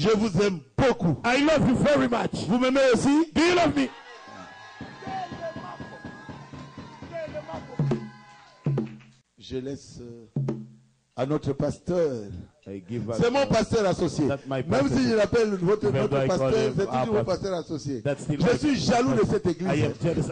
Je vous aime beaucoup. I love you very much. Vous m'aimez aussi? Do you love me? Je laisse à notre pasteur. C'est mon pasteur associé. Même si je l'appelle notre pasteur, c'est toujours mon pasteur associé. Je suis jaloux de cette église.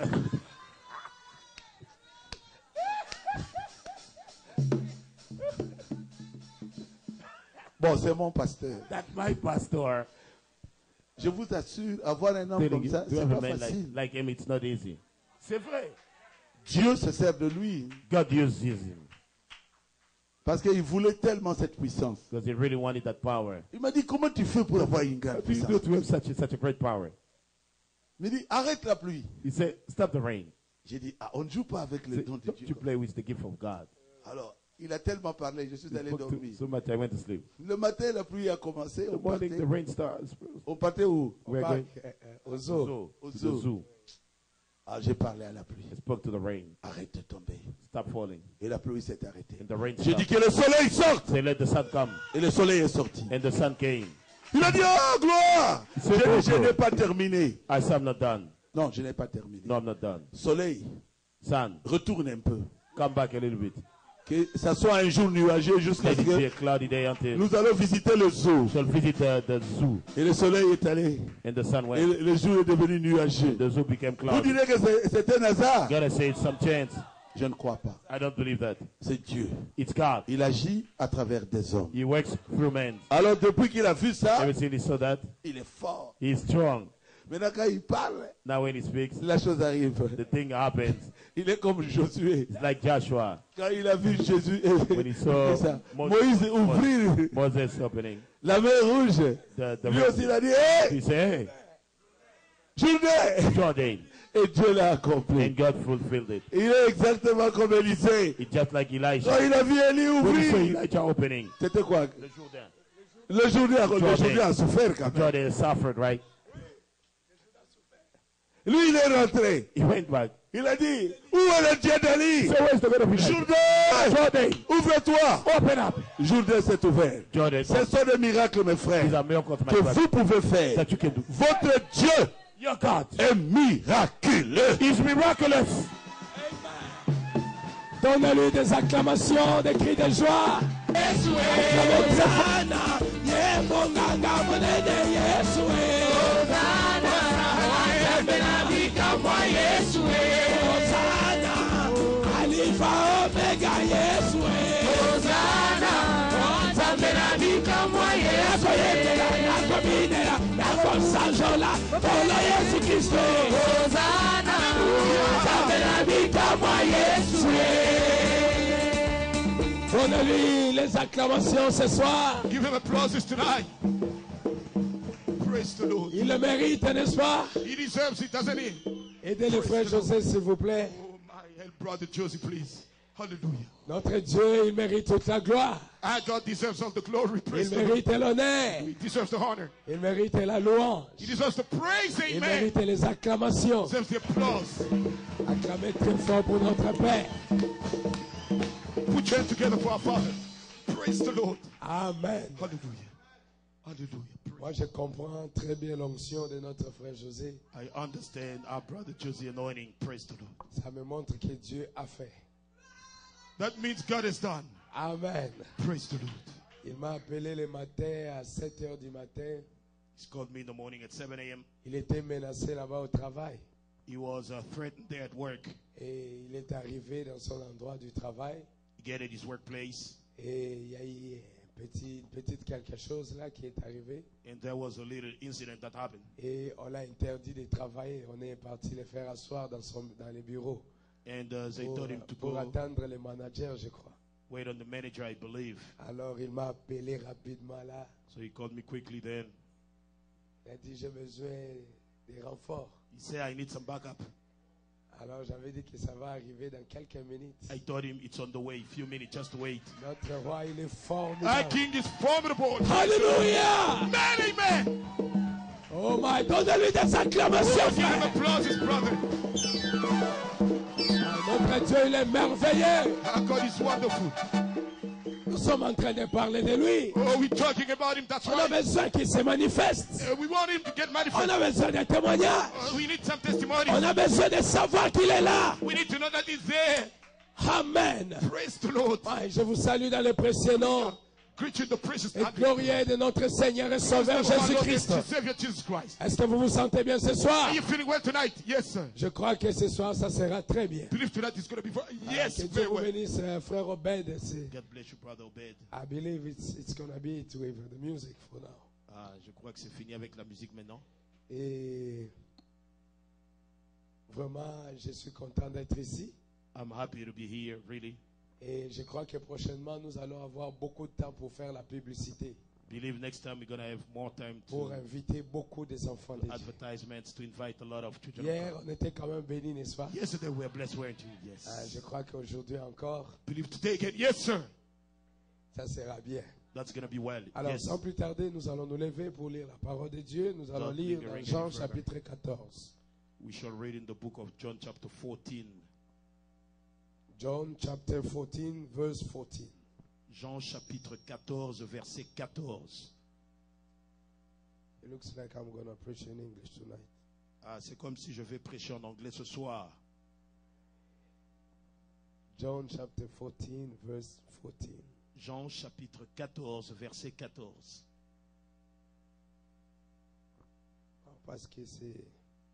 Bon, c'est mon pasteur. That's my pastor. Je vous assure, avoir un homme comme ça, c'est pas facile. Like him, it's not easy. C'est vrai. Dieu se sert de lui. God uses him. Parce qu'il voulait tellement cette puissance. Because he really wanted that power. Il m'a dit, comment tu fais pour avoir une grande puissance? How do you do to have such a great power? Il m'a dit, arrête la pluie. He said, stop the rain. J'ai dit, on ne joue pas avec les dons de Dieu. You play with the gift of God. Alors, il a tellement parlé, je suis allé dormir. So much I went to sleep. Le matin, la pluie a commencé. The morning, the rain starts. On partait où? We're going au zoo. To the zoo. Ah, j'ai parlé à la pluie. I spoke to the rain. Arrête de tomber. Stop falling. Et la pluie s'est arrêtée. And the rain J'ai dit que le soleil sorte. Say, let the sun come. Et le soleil est sorti. And the sun came. Il a dit, oh gloire. Je n'ai pas terminé. I said, I'm not done. Non, je n'ai pas terminé. No, I'm not done. Soleil, sun, retourne un peu. Come back a little bit. Que ça soit un jour nuageux jusqu'à ce que nous allons visiter le zoo. Shall visit the zoo. Et le soleil est allé. And the sun went. Et le jour est devenu nuageux. The zoo became cloudy. Vous direz que c'est un hasard. Gotta say it's some chance. Je ne crois pas. I don't believe that. C'est Dieu. It's God. Il agit à travers des hommes. He works through men. Alors depuis qu'il a vu ça, Ever since he saw that, il est fort. He's strong. Maintenant quand il parle, now when he speaks, la chose arrive. The thing happens. Il est comme Josué. It's like Joshua. Quand il a vu Jésus, when he saw Moïse ouvrir Moses opening la mer rouge, lui aussi il a dit, hey! He said, hey! Jordan. Et Dieu l'a accompli. And God fulfilled it. Il est exactement comme Élisée. It's just like Elijah. Quand il a vu Élie ouvrir, Elijah opening. C'était quoi? Le Jourdain. Le Jourdain a souffert quand même. Jordan suffered, right? Lui, il est rentré. He went back. Il a dit, où est le Dieu d'Élie? So where's the God of Elijah? Jourdain, ouvre-toi. Open up. Jourdain s'est ouvert. Jordan. Ce sont des miracles, mes frères, que vous pouvez faire. That you can do. Votre Dieu Your God est miraculeux. He's miraculous. Donnez-lui des acclamations, des cris de joie. Donnez-lui les acclamations ce soir. Give him applause tonight. Praise the Lord. Il le mérite, n'est-ce pas? He deserves it, doesn't he? Aidez le frère José, s'il vous plaît. Oh my, help brother Josie, please. Hallelujah. Notre Dieu, il mérite toute la gloire. Our God deserves all the glory. Praise Il mérite l'honneur. He deserves the honor. Il mérite la louange. He deserves the praise. Amen. Il mérite les acclamations. He deserves the applause. Acclamez très fort pour notre Père. Put your hands together for our Father. Praise the Lord. Amen. Hallelujah. Hallelujah. Moi, je comprends très bien l'onction de notre frère José. I understand our brother Josie anointing. Praise the Lord. Ça me montre que Dieu a fait. That means God has done. Amen. Praise the Lord. Il m'a appelé le matin à 7 heures du matin. He's called me in the morning at 7 a.m. Il était menacé là-bas au travail. He was threatened there at work. Et il est arrivé dans son endroit du travail. He get at his workplace. Et il y a eu une petite quelque chose là qui est arrivé. And there was a little incident that happened. Et on l'a interdit de travailler. On est parti le faire asseoir dans les bureaux. And they told him to pour go attendre le manager, je crois. wait on the manager, I believe. Alors il m'a appelé rapidement là. So he called me quickly then. Il a dit j'ai besoin de renforts. He said, I need some backup. Alors j'avais dit que ça va arriver dans quelques minutes. I told him it's on the way, few minutes, just wait. Notre roi, il est formidable. Our king is formidable. Hallelujah! Amen, amen. Oh my, donnez-lui des acclamations. Give him applause, his brother. Notre Dieu, il est merveilleux. Our God is wonderful. Nous sommes en train de parler de lui. Oh, we're talking about him. That's On a right. besoin qu'il se manifeste. We want him to get On manifested. a besoin de témoignages. We need some testimony. On a besoin de savoir qu'il est là. We need to know that he's there. Amen. Praise the Lord. Ouais, je vous salue dans le précieux nom Preaching the precious et glorieux de notre Seigneur et Sauveur Jésus-Christ. Savior Jesus Christ. Est-ce que vous vous sentez bien ce soir? Are you feeling well tonight? Yes, sir. Je crois que ce soir, ça sera très bien. Believe tonight is going to be yes, Que Dieu very vous well. bénisse, frère Obed. God bless you, brother Obed. I believe it's going to be it with the music for now. Ah, je crois que c'est fini avec la musique maintenant. Et vraiment, je suis content d'être ici. I'm happy to be here, really. Et je crois que prochainement, nous allons avoir beaucoup de temps pour faire la publicité. Believe next time we're going to have more time Pour to inviter beaucoup des enfants de Dieu. advertisements, to invite a lot of children. Hier, on était quand même bénis, n'est-ce pas? Yesterday we were blessed, weren't you? Yes. Je crois qu'aujourd'hui encore, Believe today again. Yes, sir. ça sera bien. That's going to be well. Alors, Yes. sans plus tarder, nous allons nous lever pour lire la parole de Dieu. Nous allons Don't lire linger dans any Jean further. chapitre 14. We shall read in the book of John chapter 14. John chapter 14, verse 14. Jean chapitre 14, verset 14. It looks like I'm going to preach in English tonight. Ah, c'est comme si je vais prêcher en anglais ce soir. John chapter 14, verse 14. Jean chapitre 14, verset 14. Parce que c'est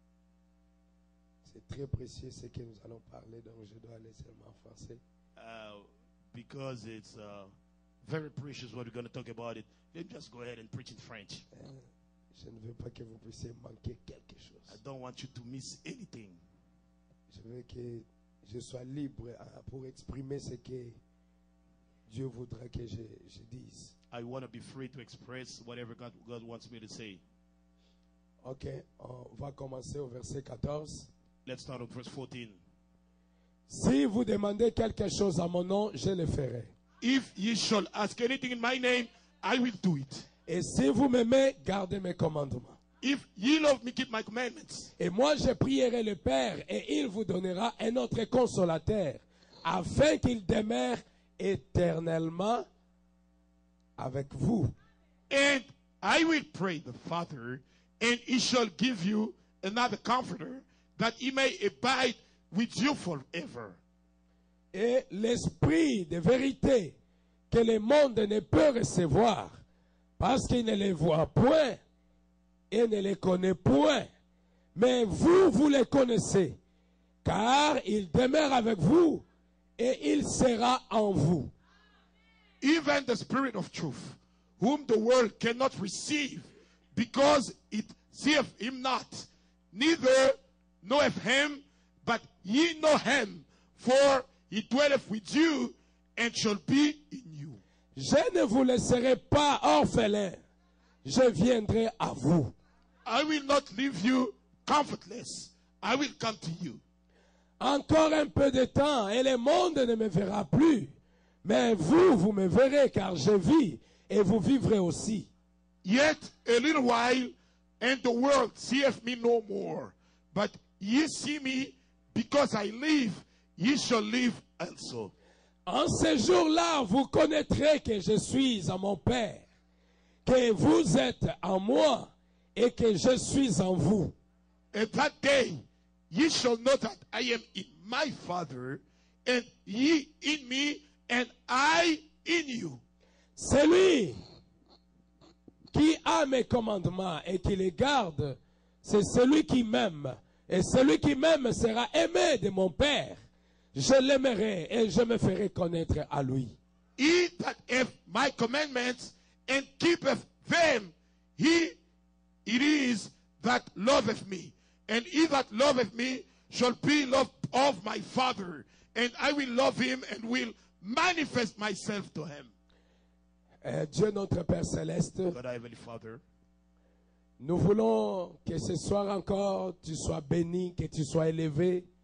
très précieux ce que nous allons parler, donc je dois aller seulement en français. Because it's very precious what we're going to talk about it. Let me just go ahead and preach in French. Je ne veux pas que vous puissiez manquer quelque chose. I don't want you to miss anything. Je veux que je sois libre pour exprimer ce que Dieu voudra que je dise. I want to be free to express whatever God wants me to say. Ok, on va commencer au verset 14. Let's start with verse 14. Si vous demandez quelque chose à mon nom, je le ferai. If ye shall ask anything in my name, I will do it. Et si vous m'aimez, gardez mes commandements. If ye love me, keep my commandments. Et moi, je prierai le Père, et il vous donnera un autre consolateur, afin qu'il demeure éternellement avec vous. And I will pray the Father, and he shall give you another comforter, that he may abide with you forever. Et l'esprit de vérité que le monde ne peut recevoir, parce qu'il ne les voit point et ne les connaît point. Mais vous, vous les connaissez, car il demeure avec vous et il sera en vous. Even the Spirit of truth, whom the world cannot receive, because it seeth him not, neither knoweth him, but ye know him, for he dwelleth with you, and shall be in you. Je ne vous laisserai pas orphelins, je viendrai à vous. I will not leave you comfortless. I will come to you. Encore un peu de temps, et le monde ne me verra plus. Mais vous, vous me verrez, car je vis, et vous vivrez aussi. Yet a little while, and the world seeth me no more. But ye see me, because I live, ye shall live also. En ce jour-là, vous connaîtrez que je suis en mon Père, que vous êtes en moi, et que je suis en vous. At that day, ye shall know that I am in my Father, and ye in me, and I in you. Celui qui a mes commandements et qui les garde, c'est celui qui m'aime. Et celui qui m'aime sera aimé de mon Père. Je l'aimerai et je me ferai connaître à lui. He that hath my commandments and keepeth them, he it is that loveth me. And he that loveth me shall be loved of my Father. And I will love him and will manifest myself to him. Dieu notre Père Céleste, God, our Heavenly Father, nous voulons que ce soir encore tu sois béni, que tu sois élevé.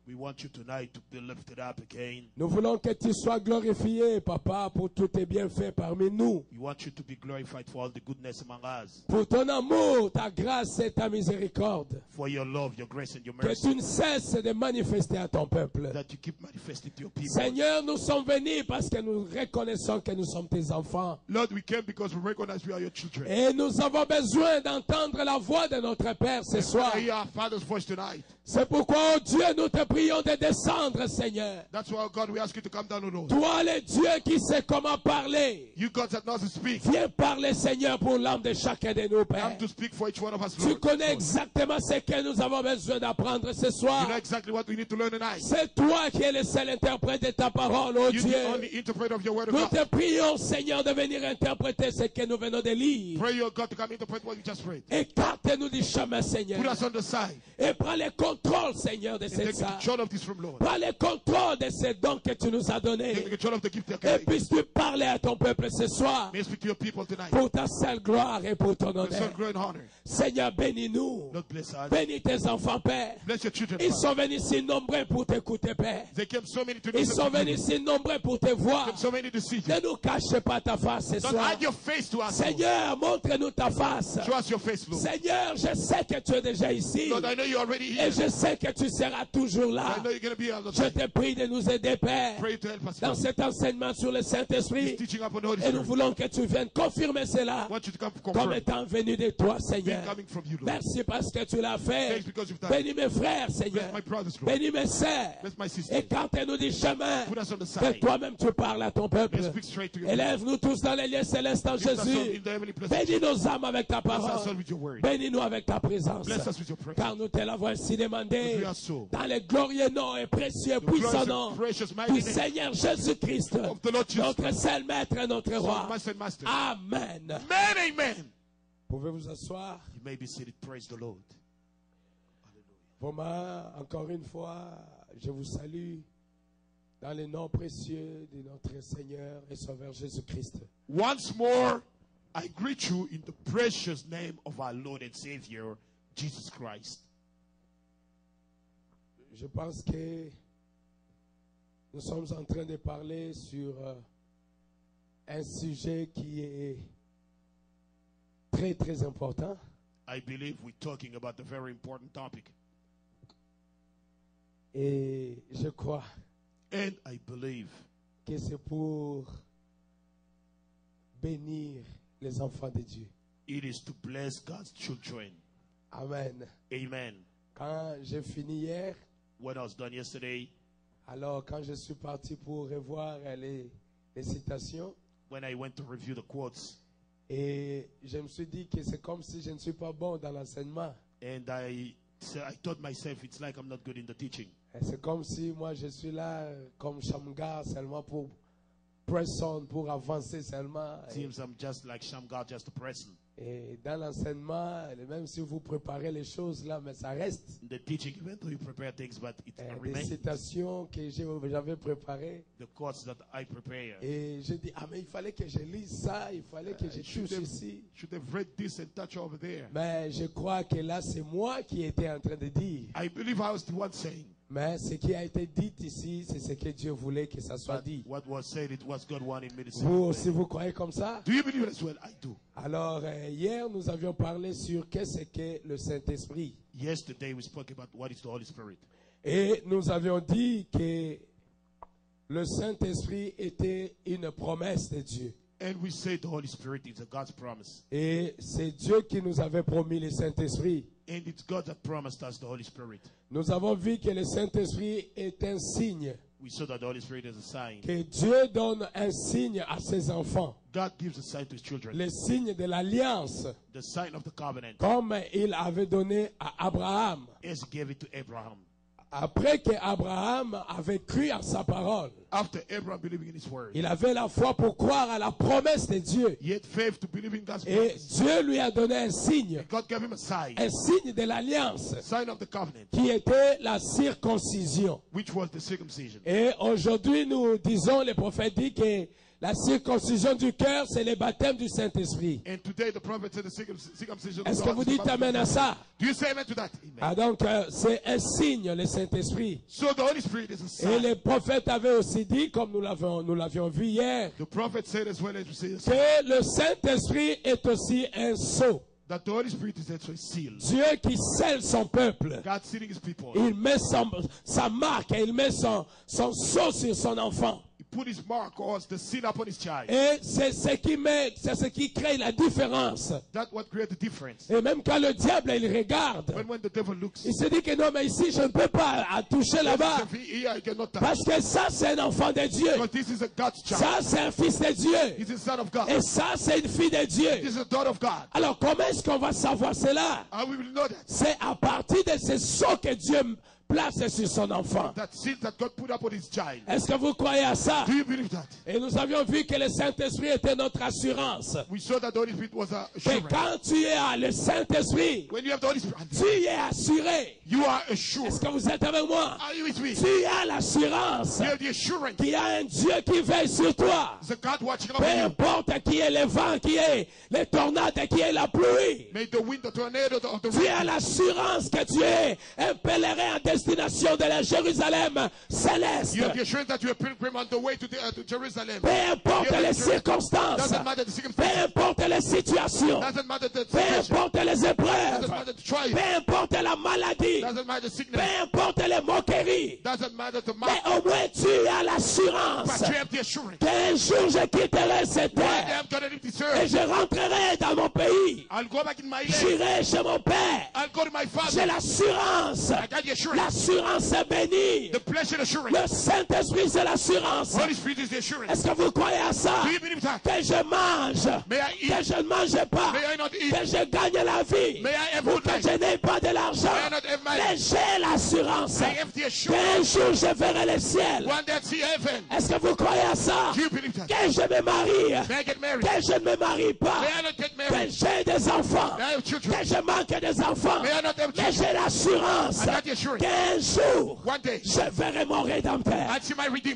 We want you tonight to be lifted up again. Nous voulons que tu sois glorifié, Papa, pour tous tes bienfaits parmi nous. We want you to be glorified for all the goodness among us. Pour ton amour, ta grâce et ta miséricorde. For your love, your grace and your Que mercy. tu ne cesses de manifester à ton peuple. That you keep manifesting to your people. Seigneur, nous sommes venus parce que nous reconnaissons que nous sommes tes enfants. Lord, we came because we recognize we are your children. Et nous avons besoin d'entendre la voix de notre Père ce soir. Hear our Father's voice tonight. C'est pourquoi, oh Dieu, nous te prions de descendre, Seigneur. That's why, God, we ask you to come down, O Lord. Toi, le Dieu qui sait comment parler. You, God, that knows to speak. Viens parler, Seigneur, pour l'âme de chacun de nous, Père. Come to speak for each one of us, Tu Lord. connais exactement ce que nous avons besoin d'apprendre ce soir. You know exactly what we need to learn tonight. C'est toi qui es le seul interprète de ta parole, oh You're Dieu. the only interpreter of your word of Nous God. te prions, Seigneur, de venir interpréter ce que nous venons de lire. Pray, your God, to come interpret what you just read. Écarte-nous du chemin, Seigneur. Put us on the side. Et prends le contrôle, Seigneur, de And cette take salle. control of this room, Lord. Prends le contrôle de ces dons que tu nous as donnés. Take control of the gift that Et you puisses-tu parler à ton peuple ce soir. may speak to your people tonight. Pour ta seule gloire et pour ton Your son, honneur. glory and honor. Seigneur, bénis-nous. Lord, bless us. Bénis tes enfants, Père. Bless your children. Ils Father. sont venus si nombreux pour t'écouter, Père. They came so many to Ils listen sont to you. venus si nombreux pour te voir. Came so many to see you. Ne nous cache pas ta face ce Don't soir. hide your face to us, Lord. Seigneur, montre-nous ta face. Show us your face, Lord. Seigneur, je sais que tu es déjà ici. Lord, I know you're already Et here. je sais que tu seras toujours I là. know you're going to be on the Je side. te prie de nous aider, Père, Pray to help us, dans Lord. cet enseignement sur le This Saint-Esprit. teaching upon the Holy Et nous Spirit. voulons que tu viennes confirmer cela I want you to come comme confirm. étant venu de toi, Being Seigneur. coming from you, Lord. Merci parce que tu l'as fait. Thanks because you've done it. Bénis mes frères, Seigneur. Bless my brothers, Lord. Bénis mes sœurs. Bless my sisters. Écarte-nous du chemin. Put us on the Que side. toi-même tu parles à ton peuple. Let's speak straight to your people. Élève-nous tous dans les lieux célestes en Lift us up Jésus. in the heavenly places. Bénis nos âmes avec ta Bless us all parole. with your word. Bénis-nous avec ta présence. Bless us with your presence. Car nous te l'avons ainsi demandé. We are so. Dans le glorieux nom et précieux, The puissant glorious nom and precious mighty du name Seigneur Jésus-Christ, of the Lord Jesus notre Christ. seul maître et notre roi. Master and master. Amen. Amen, amen. Pouvez-vous asseoir? You may be seated. Praise the Lord. Vraiment, encore une fois, je vous salue dans le nom précieux de notre Seigneur et Sauveur Jésus-Christ. Once more, I greet you in the precious name of our Lord and Savior, Jesus Christ. Je pense que nous sommes en train de parler sur un sujet qui est très très important. I believe we're talking about a very important topic. Et je crois And I believe que c'est pour bénir les enfants de Dieu. it is to bless God's children. Amen. Amen. Quand j'ai fini hier, When I was done yesterday, alors quand je suis parti pour revoir les citations, when I went to review the quotes, et je me suis dit que c'est comme si je ne suis pas bon dans l'enseignement. and I thought myself, it's like I'm not good in the teaching. Et c'est comme si moi je suis là comme Shamgar seulement pour press on, pour avancer seulement. It seems I'm just like Shamgar, just a person. Et dans l'enseignement, même si vous préparez les choses là, mais ça reste. In the teaching, even though you prepare things, but it Des remains citations que j'avais préparées. the quotes that I prepare. Et je dis, ah mais il fallait que je lise ça, il fallait que je touche ici. Should have read this and touch over there. Mais je crois que là, c'est moi qui étais en train de dire. I believe I was the one saying. Mais ce qui a été dit ici, c'est ce que Dieu voulait que ça soit dit. What was said, it was God wanted me to say. Vous aussi, vous croyez comme ça? Do you believe it as well? I do. Alors, hier, nous avions parlé sur qu'est-ce que le Saint-Esprit. Yesterday we spoke about what is the Holy Spirit. Et nous avions dit que le Saint-Esprit était une promesse de Dieu. And we say the Holy Spirit is a God's promise. Et c'est Dieu qui nous avait promis le Saint-Esprit. And it's God that promised us the Holy Spirit. Nous avons vu que le Saint-Esprit est un signe. We saw that the Holy Spirit is a sign. Que Dieu donne un signe à ses enfants. God gives a sign to his children. Le signe de l'alliance. The sign of the covenant. Comme il avait donné à Abraham. As he gave it to Abraham. Après que Abraham avait cru à sa parole. After Abraham believing in his word. Il avait la foi pour croire à la promesse de Dieu. He had faith to believe in God's Et promise. Dieu lui a donné un signe. And God gave him a sign. Un signe de l'alliance. Sign of the covenant. Qui était la circoncision. Which was the circumcision. Et aujourd'hui, nous disons, le prophète dit que La circoncision du cœur, c'est le baptême du Saint-Esprit. Est-ce que vous dites amen à ça? Do you say amen to that? Amen. Ah donc, c'est un signe, le Saint-Esprit. So the Holy Spirit is a sign. Et les prophètes avaient aussi dit, comme nous l'avions vu hier, The prophet said as well as we say, que le Saint-Esprit est aussi un sceau. that the Holy Spirit is also a seal. Dieu qui scelle son peuple. God sealing his people. Il met sa marque, il met son sceau sur son enfant. He put his mark or the seal upon his child. Et c'est ce qui crée la différence. That's what creates the difference. Et même quand le diable, il regarde, When the devil looks, il se dit que non, mais ici, je ne peux pas toucher là-bas. here I cannot touch. Parce que ça, c'est un enfant de Dieu. Because this is a God's child. Ça, c'est un fils de Dieu. He's a son of God. Et ça, c'est une fille de Dieu. This is a daughter of God. Alors, comment est-ce qu'on va savoir cela? And we will know that. C'est à partir de ce sceau que Dieu place sur son enfant. That seal that God put upon his child. Est-ce que vous croyez à ça? Do you believe that? Et nous avions vu que le Saint-Esprit était notre assurance. We saw that the Holy Spirit was a Et assurance. quand tu es le Saint-Esprit, When you have the Holy Spirit, tu es assuré. you are assured. Est-ce que vous êtes avec moi? Are you with me? Tu as l'assurance You have the assurance. qu'il y a un Dieu qui veille sur toi. There's a God watching Peu over you. importe qui est le vent, qui est les tornades, qui est la pluie. May the wind, the tornado, the Tu as rain. l'assurance que tu es un pèlerin en destination de la Jérusalem céleste. You have the assurance that you are a pilgrim on the way to Jerusalem. Peu importe You have les the assurance. circonstances, Doesn't matter the peu circumstances. importe les situations, Doesn't matter the peu situation. importe les Doesn't épreuves, matter the trial. peu importe la maladie, Doesn't matter the peu sickness. importe les moqueries, Doesn't matter the mais mark. au moins tu as l'assurance But you have the assurance. qu'un jour je quitterai cette One day terre I'm gonna leave this et earth. je rentrerai dans mon pays. I'll go back in my land. J'irai chez mon père. I'll go to my J'ai father. l'assurance. I got the assurance. L'assurance est bénie. The blessed assurance. Le Saint-Esprit, c'est l'assurance. Holy Spirit is the assurance. Est-ce que vous croyez à ça? Do you believe that? Que je mange, May I que eat? je ne mange pas, May I not eat? que je gagne la vie, May I have ou good que life? je n'ai pas de l'argent. May I not have money? Mais j'ai l'assurance I have the qu'un assurance. jour je verrai le ciel. One day I'll see heaven. Est-ce que vous croyez à ça? Do you believe that? Que je me marie, May I get married? que je ne me marie pas, May I not get que married? j'ai des enfants, May I have children? que je manque des enfants. May I not have Mais children? j'ai l'assurance I got the assurance. qu'un jour One day je verrai mon Rédempteur. I'll see my Redeemer.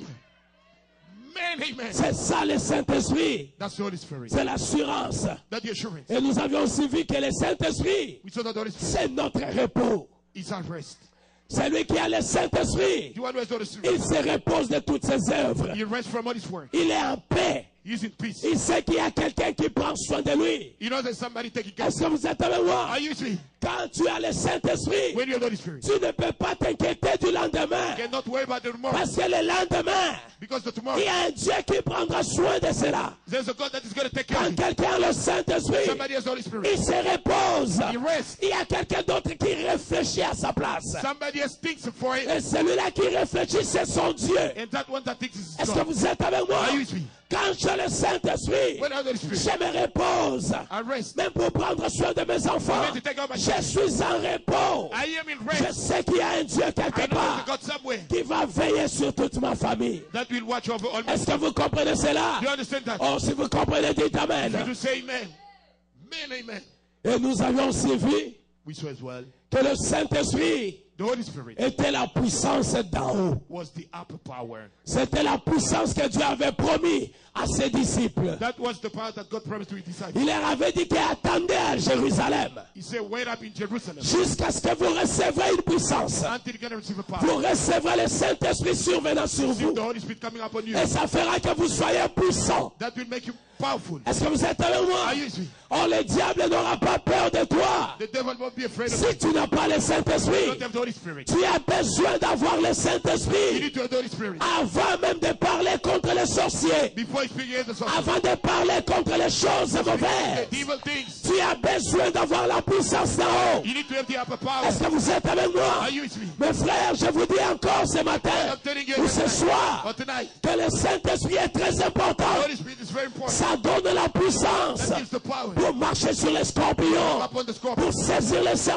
Amen, amen. C'est ça le Saint-Esprit. That's the Holy Spirit. C'est l'assurance. That's the assurance. Et nous avions aussi vu que le Saint-Esprit, We saw that the Holy Spirit c'est notre repos. is our rest. Celui qui a le Saint-Esprit, The one who has the Holy il Spirit, se repose de toutes ses œuvres. he rests from all his work. Il est en paix. He's in peace. Il sait qu'il y a quelqu'un qui prend soin de lui. He knows there's somebody taking care of Est-ce que him. vous êtes avec moi? Are you with me? Quand tu as le Saint-Esprit, When you have the Holy Spirit, tu ne peux pas t'inquiéter du lendemain. you cannot worry about the tomorrow. Parce que le lendemain, Because the tomorrow, il y a un Dieu qui prendra soin de cela. there's a God that is going to take care Quand of you. quelqu'un a le Saint-Esprit, Somebody has the Holy Spirit. il se repose. He rests. Il y a quelqu'un d'autre qui réfléchit à sa place. Somebody else thinks for it. Et celui-là qui réfléchit, c'est son Dieu. And that one that thinks is Est-ce que God. vous êtes avec moi? Are you with me? Quand j'ai le Saint-Esprit, When I have the Holy Spirit, je me repose. I rest. Même pour prendre soin de mes enfants, Even to take out my je suis en repos. I am in Je rest. sais qu'il y a un Dieu I quelque know there's a part God somewhere qui va veiller sur toute ma famille. that will watch over all my. Est-ce que vous comprenez cela? Do you understand that? Oh, si vous comprenez, dites You Amen. do say amen. Amen, amen. Et nous avions aussi vu We saw as well. que le Saint-Esprit The Holy Spirit était la puissance d'en haut. was the upper power. C'était la puissance que Dieu avait promis à ses disciples. That was the power that God promised to his disciples. Il leur avait dit qu'il attendait à Jérusalem He said, wait up in Jerusalem jusqu'à ce que vous recevrez une puissance. until you're going to receive a power. Vous recevrez le Saint-Esprit survenant sur Receive vous. the Holy Spirit coming upon you. Et ça fera que vous soyez puissants. That will make you powerful. Est-ce que vous êtes avec moi? Are you with me? Oh, le diable n'aura pas peur de toi. The devil won't be afraid of you. Si tu n'as pas le You Saint-Esprit, don't have the Holy Spirit. tu as besoin d'avoir le You Saint-Esprit need to have the Holy Spirit. avant même de parler contre les sorciers, Before you speak against the sorcerer, avant de parler contre les choses the mauvaises. evil things, Tu as besoin d'avoir la puissance d'en haut. you need to have the upper power. Est-ce que vous êtes avec moi? Are you with me? Mes frères, je vous dis encore ce matin I'm telling you ou ce soir or tonight, que le Saint-Esprit est très the important. Holy Spirit is very important. Ça donne la puissance That gives the power pour marcher sur les scorpions, upon the pour scorpion, saisir les serpents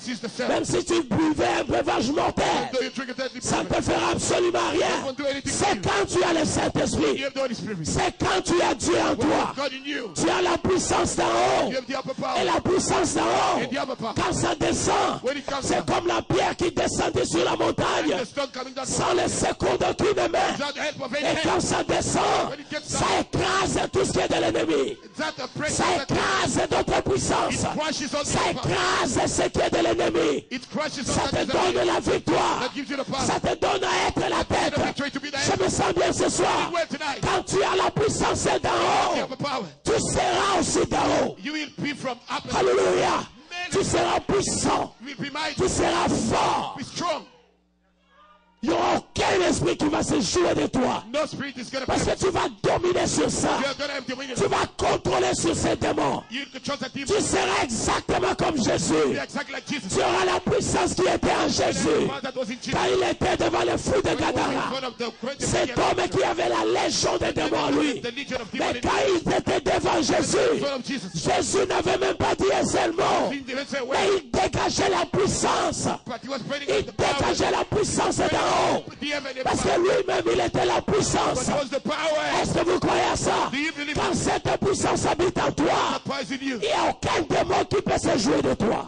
Même si tu buvais un breuvage mortel, ça ne te fera absolument rien. C'est quand tu as le Saint-Esprit. C'est quand tu as Dieu en toi. Tu as la puissance d'en haut. Et la puissance d'en haut, quand ça descend, c'est comme la pierre qui descendait sur la montagne sans le secours d'aucune main. Et quand ça descend, ça écrase tout ce qui est de l'ennemi. Ça écrase d'autres puissances. Ça écrase ce qui est de l'ennemi. Ça te donne la victoire. Ça te donne à être la tête. Je me sens bien ce soir. Quand tu as la puissance d'en haut, tu seras aussi d'en haut. Alléluia. Tu seras puissant. Tu seras fort. Il n'y aura aucun esprit qui va se jouer de toi. Parce que tu vas dominer sur ça. Tu vas contrôler sur ces démons. Tu seras exactement comme Jésus. Tu auras la puissance qui était en Jésus. Quand il était devant le fou de Gadara. Cet homme qui avait la légion des démons en lui. Mais quand il était devant Jésus, Jésus n'avait même pas dit un seul mot. Mais il dégageait la puissance. Il dégageait la puissance dedans. Parce que lui-même il était la puissance. Est-ce que vous croyez à ça? Quand cette puissance habite en toi, il n'y a aucun démon qui peut se jouer de toi.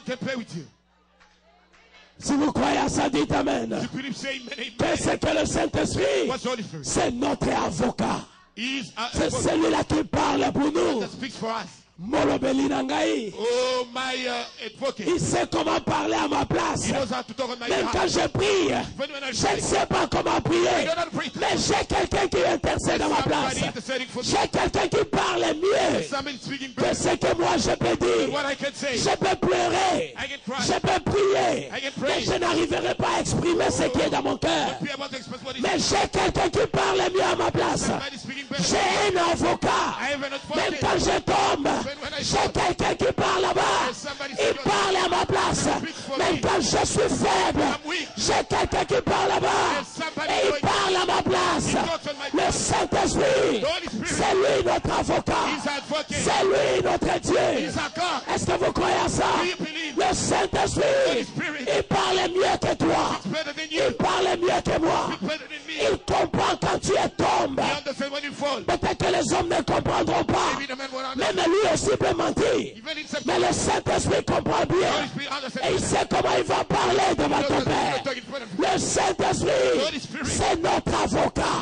Si vous croyez à ça, dites Amen. Qu'est-ce que le Saint-Esprit? C'est notre avocat. C'est celui-là qui parle pour nous. Oh, my advocate. Il sait comment parler à ma place. Même quand je prie, je ne sais pas comment prier. Mais j'ai quelqu'un qui intercède à ma place. J'ai quelqu'un qui parle mieux que ce que moi je peux dire. Je peux pleurer, je peux prier, mais je n'arriverai pas à exprimer ce qui est dans mon cœur. Mais j'ai quelqu'un qui parle mieux à ma place. J'ai un avocat. Même quand je tombe, j'ai quelqu'un qui parle là-bas. Il parle à ma place. Même quand je suis faible, j'ai quelqu'un qui parle là-bas. Et il parle à ma place. Le Saint-Esprit, c'est lui notre avocat. C'est lui notre Dieu. Est-ce que vous croyez à ça? Le Saint-Esprit, il parle mieux que toi. Il parle mieux que moi. Il comprend quand tu es tombé. Peut-être que les hommes ne comprendront pas. Même lui aussi peut mentir. Mais le Saint-Esprit comprend bien. Et il sait comment il va parler devant ton Père. Le Saint-Esprit, c'est notre avocat.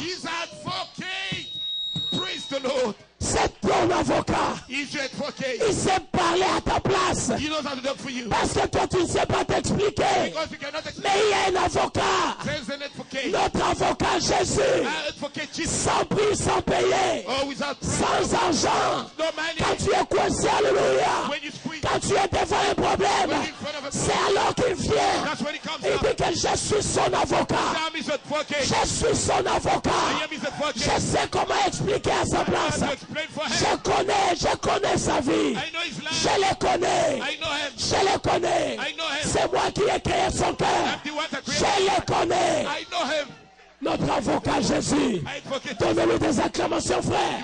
C'est ton avocat. Il sait parler à ta place. Parce que toi, tu ne sais pas t'expliquer. Mais il y a un avocat. Notre avocat Jésus. Sans prix, sans payer. Sans argent. Quand tu es coincé, alléluia. Quand tu es devant un problème, c'est alors qu'il vient. Il dit que je suis son avocat. Je suis son avocat. Je sais comment expliquer à sa place. Je connais sa vie. Je le connais. Je le connais. C'est moi qui ai créé son cœur. Je le connais. Notre avocat Jésus. Donnez-lui des acclamations, frère.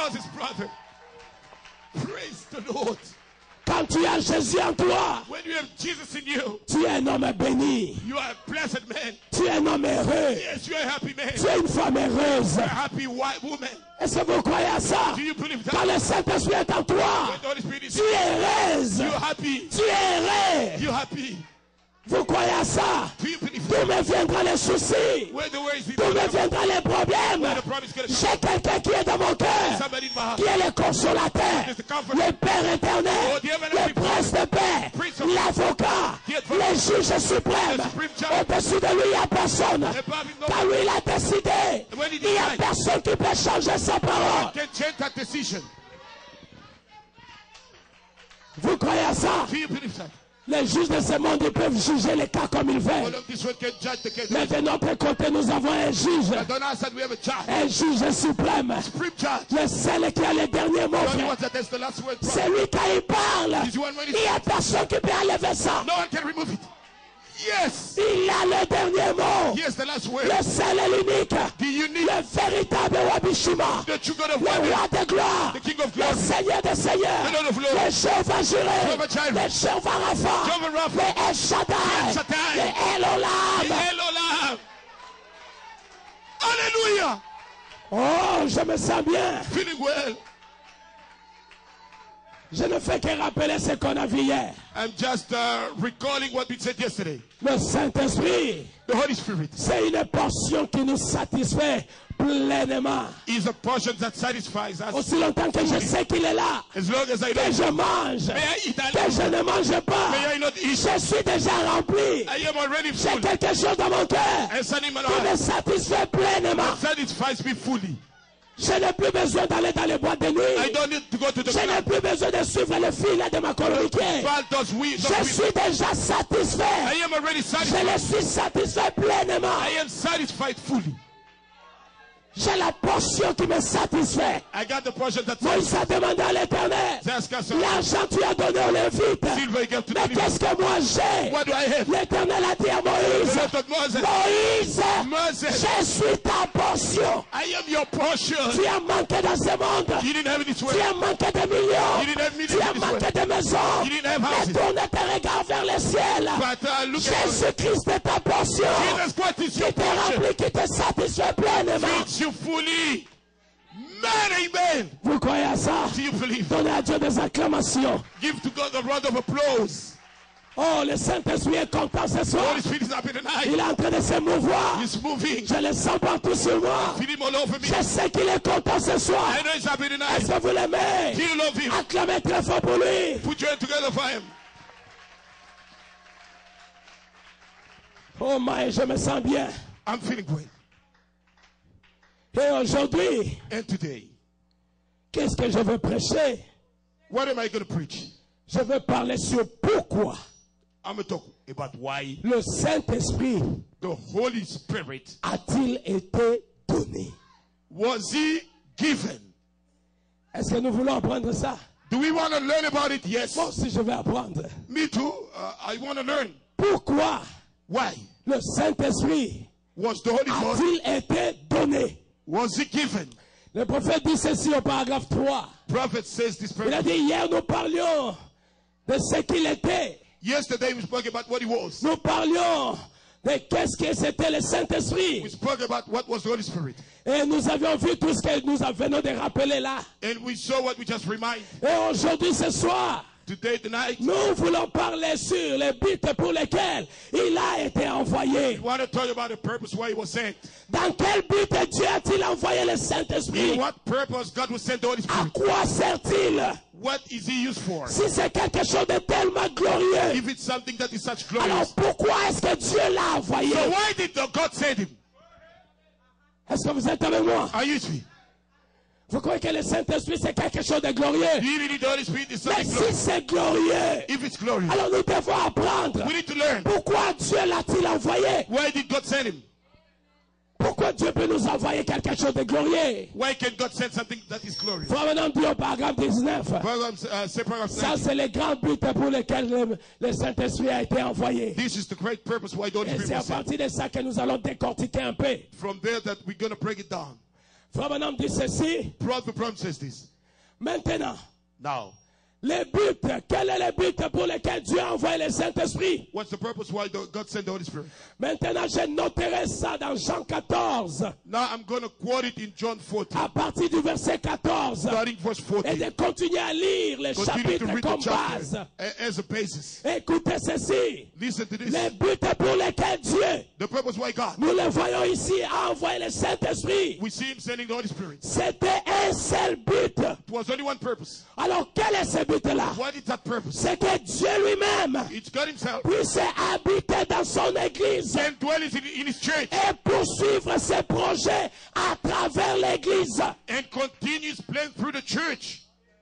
Quand tu as Jésus en toi, tu es un homme béni. Tu es un homme heureux. Tu es une femme heureuse. Est-ce que vous croyez à ça? Quand le Saint-Esprit est en toi, tu es heureuse. Tu es heureux. Vous croyez à ça? D'où me viendront les soucis? D'où me viendront les problèmes? J'ai quelqu'un qui est dans mon cœur, qui est le consolateur, le Père éternel, le prince de paix, l'avocat, le juge suprême. Au-dessus de lui, il n'y a personne. Quand lui, il a décidé, il n'y a personne qui peut changer sa parole. Vous croyez à ça? Les juges de ce monde, ils peuvent juger les cas comme ils veulent. Mais de notre côté, nous avons un juge suprême. Le seul qui a le dernier mot. C'est lui quand il parle. Il n'y a personne qui peut enlever ça. Il a le dernier mot. Le seul et l'unique. Le le véritable roi Bishima, le roi de gloire, le Seigneur des seigneurs, le Jéhovah Jireh, le Jéhovah Rapha, le El Shaddai, le El Olam. Alléluia. Oh, je me sens bien. Feeling well. Je ne fais que rappeler ce qu'on a vu hier. I'm just recalling what we said yesterday. Le Saint-Esprit, The Holy Spirit, c'est une portion qui nous satisfait pleinement. is a portion that satisfies us. Aussi longtemps que je sais qu'il est là, As long as I que know, je mange, may I eat que je ne mange pas, may I not eat. je suis déjà rempli. I am already J'ai full. quelque chose dans mon cœur And something in my qui me life satisfait pleinement. that satisfies me fully. Je n'ai plus besoin d'aller dans les boîtes de I nuit. don't need to go to the Je n'ai club. plus besoin de suivre le fil de ma communauté. But does we, Je suis déjà satisfait. I am already Je satisfied. le suis satisfait pleinement. I am satisfied fully. J'ai la portion qui me satisfait. I got the portion that Moïse satisfies. a demandé à l'Éternel, Ask us, l'argent tu as donné aux Lévites. silver gave to Mais the qu'est-ce que moi j'ai? What do I have? L'Éternel a dit à The Moïse, Lord of Moses. Moïse, Moses, je suis ta portion. I am your portion. Tu as manqué dans ce monde. You didn't have it this Tu way. as manqué de millions. You didn't have Tu millions as this way. manqué de maisons. You didn't have Mais houses. tourne tes regards vers le ciel. But look at Jésus-Christ est ta portion. Jesus Christ is your Qui te portion. remplit, qui te satisfait pleinement. Feeds you fully. Man, amen. Vous croyez à ça? Do you believe? Donnez à Dieu des acclamations. Give to God a round of applause. Oh, le Saint-Esprit est content ce The soir. Holy Spirit is happy tonight. Il est en train de se mouvoir. He's moving. Je le sens partout sur moi. Feel him all over me. Je sais qu'il est content ce soir. I know he's happy tonight. Est-ce que vous l'aimez? Do you love him? Acclamez très fort pour lui. Put your hand together for him. Oh my, je me sens bien. I'm feeling great. Et aujourd'hui, And today, qu'est-ce que je veux prêcher? what am I going to preach? Je veux parler sur pourquoi I'm going to talk about why le Saint-Esprit the Holy Spirit a-t-il été donné. was he given. Est-ce que nous voulons apprendre ça? Do we want to learn about it? Yes. Moi aussi, je vais apprendre. Me too. I want to learn. Pourquoi Why le Saint-Esprit was the Holy Ghost, a-t-il été donné? was he given? Le prophète dit ceci au paragraphe 3. Prophet says this. Il a dit, hier nous parlions de ce qu'il était. Yesterday we spoke about what he was. Nous parlions de qu'est-ce que c'était le Saint-Esprit. We spoke about what was the Holy Spirit. Et nous avions vu tout ce que nous venons de rappeler là. And we saw what we just reminded. Et aujourd'hui, ce soir, Today, tonight, nous voulons parler sur les buts pour lesquels il a été envoyé. we want to talk about the purpose why he was sent. Dans quel but Dieu a-t-il envoyé le In Saint-Esprit? what purpose God will send the Holy À Spirit? quoi sert-il? What is he used for? Si c'est quelque chose de tellement glorieux, If it's something that is such alors glorious, pourquoi est-ce que Dieu l'a envoyé? so why did God send him? Est-ce que vous êtes avec moi? Are you with me? Vous croyez que le Saint-Esprit c'est quelque chose de glorieux? Do you really the Holy Spirit is Mais something si glorious? c'est glorieux, If it's glorious, alors nous devons apprendre. we need to learn. Pourquoi Dieu l'a-t-il envoyé? Why did God send him? Pourquoi Dieu peut nous envoyer quelque chose de glorieux? Why can God send something that is glorious? Frère Menam dit au paragraphe 19. Say paragraph Ça, 9. c'est le grand but pour lequel le Saint-Esprit a été envoyé. This is the great purpose why the Holy Et Spirit c'est à was sent. partir de ça que nous allons décortiquer un peu. From there that we're going to break it down. Frère Menam dit ceci. Prophet says this. Maintenant, Now, le but, quel est le but pour lequel Dieu a envoyé le Saint-Esprit? what's the purpose why God sent the Holy Spirit? Maintenant, je noterai ça dans Jean 14, Now I'm going to quote it in John 14, à partir du verset 14, starting verse et 14. de continuer à lire le Continue to chapitre read the comme base. chapter as a basis. Écoutez ceci. Listen to this. Le but pour lequel Dieu, The purpose why God, nous le voyons ici, a envoyé le Saint-Esprit. we see him sending the Holy Spirit. C'était un seul but. It was only one purpose. Alors, quel est ce but-là? What is that purpose? C'est que Dieu lui-même It's God himself puisse habiter dans son église and dwell in his church et poursuivre ses projets à travers l'église. and continues playing through the church.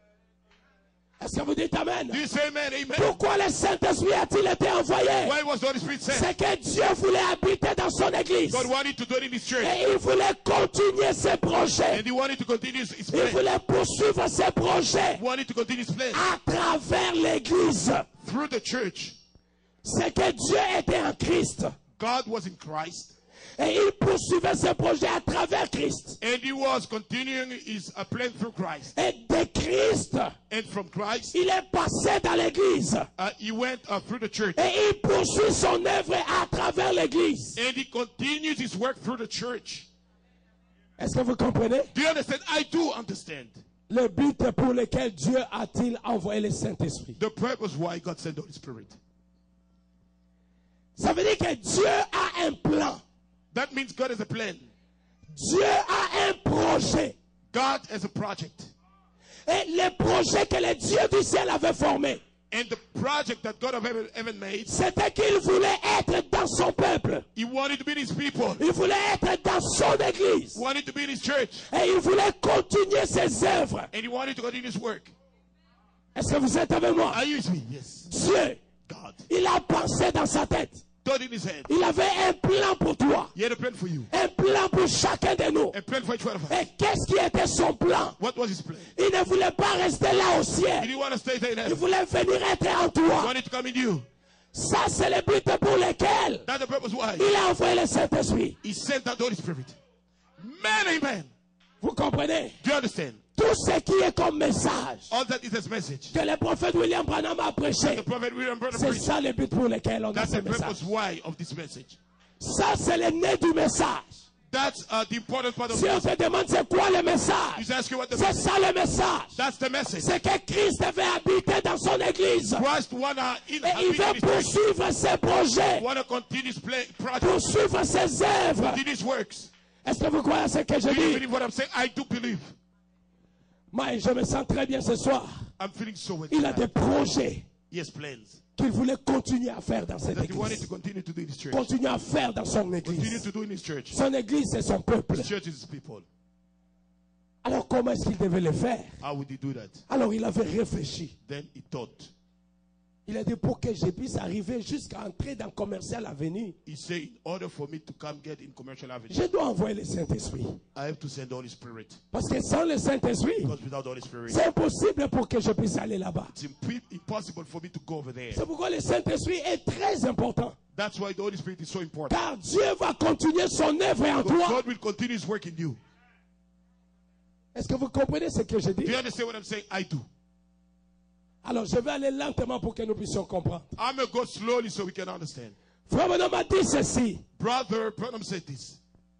Est-ce que vous dites Amen? Do you say amen? Amen. Pourquoi le Saint-Esprit a-t-il été envoyé? Why was the Holy Spirit sent? C'est que Dieu voulait habiter dans son église. God wanted to dwell in his church Et il voulait continuer ses projets. and he wanted to continue his Il plan. voulait poursuivre ses projets He wanted to continue his plan à travers l'église. through the church. C'est que Dieu était en Christ. God was in Christ Et il poursuivait ses projets à travers Christ. And he was continuing his plan through Christ. Et de Christ, And from Christ, il est passé dans l'église. He went through the church. Et il poursuit son œuvre à travers l'église. And he continues his work through the church. Est-ce que vous comprenez? Do you understand? I do understand. Le but pour lequel Dieu a-t-il envoyé le Saint-Esprit? The purpose why God sent the Holy Spirit. Ça veut dire que Dieu a un plan. That means God has a plan. Dieu a un projet. God has a project. Et le projet que le Dieu du ciel avait formé, And the project that God of heaven made, c'était qu'il voulait être dans son peuple. He wanted to be in His people. Il voulait être dans son église. He wanted to be in His church. Et il voulait continuer ses œuvres. And He wanted to continue His work. Est-ce que vous êtes avec moi? Are you with me? Yes. Dieu, God. il a pensé dans sa tête. Thought in His head. Il avait un plan pour toi. He had a plan for you. Un plan pour chacun de nous. A plan for each one of us. Et qu'est-ce qui était son plan? What was His plan? Il ne voulait pas rester là au He ciel. didn't want to stay there in Il heaven. voulait venir être en He toi. wanted to come in you. Ça, c'est le but pour lequel That's the purpose why il a envoyé le Saint-Esprit. He sent out the Holy Spirit. Man, amen. Vous comprenez? Do you understand? Tout ce qui est comme message All that is His message. que le prophète William Branham a prêché, The prophet William Branham c'est preached. ça le but pour lequel on a That's ce the purpose message. why of this message. Ça, c'est le nez du message. That's the important part of Si the on message. te demande c'est quoi le message, He's asking what the c'est message. ça le message. That's the message. C'est que Christ veut habiter dans son église. Christ wanna Et il veut in His church. poursuivre ses projets, Wanna continue His project. poursuivre ses œuvres. Continue His works. Est-ce que vous croyez à ce que je Do you dis? believe what I'm saying? I do believe. Moi, je me sens très bien ce soir. I'm feeling so well. Il a des projets He has plans qu'il voulait continuer à faire dans cette that he wanted to église. continue to do in His church. Continuer à faire dans son Continue église. to do in His church. Son église, c'est son peuple. His church is His people. Alors, comment est-ce qu'il devait le faire? How would He do that? Alors, il avait réfléchi. Then He thought. Il a dit, pour que je puisse arriver jusqu'à entrer dans Commercial Avenue, He said, in order for me to come get in Commercial Avenue, je dois envoyer le Saint-Esprit. I have to send the Holy Spirit. Parce que sans le Saint-Esprit, Because without the Holy Spirit, c'est impossible pour que je puisse aller là-bas. it's impossible for me to go over there. C'est pourquoi le Saint-Esprit est très important. That's why the Holy Spirit is so important. Car Dieu va continuer son œuvre en Because toi. God will continue His work in you. Est-ce que vous comprenez ce que je dis? Do you understand what I'm saying? I do. Alors, je vais aller lentement pour que nous puissions comprendre. I'm going to go slowly so we can understand. Frère Branham a dit ceci. Brother Branham said this.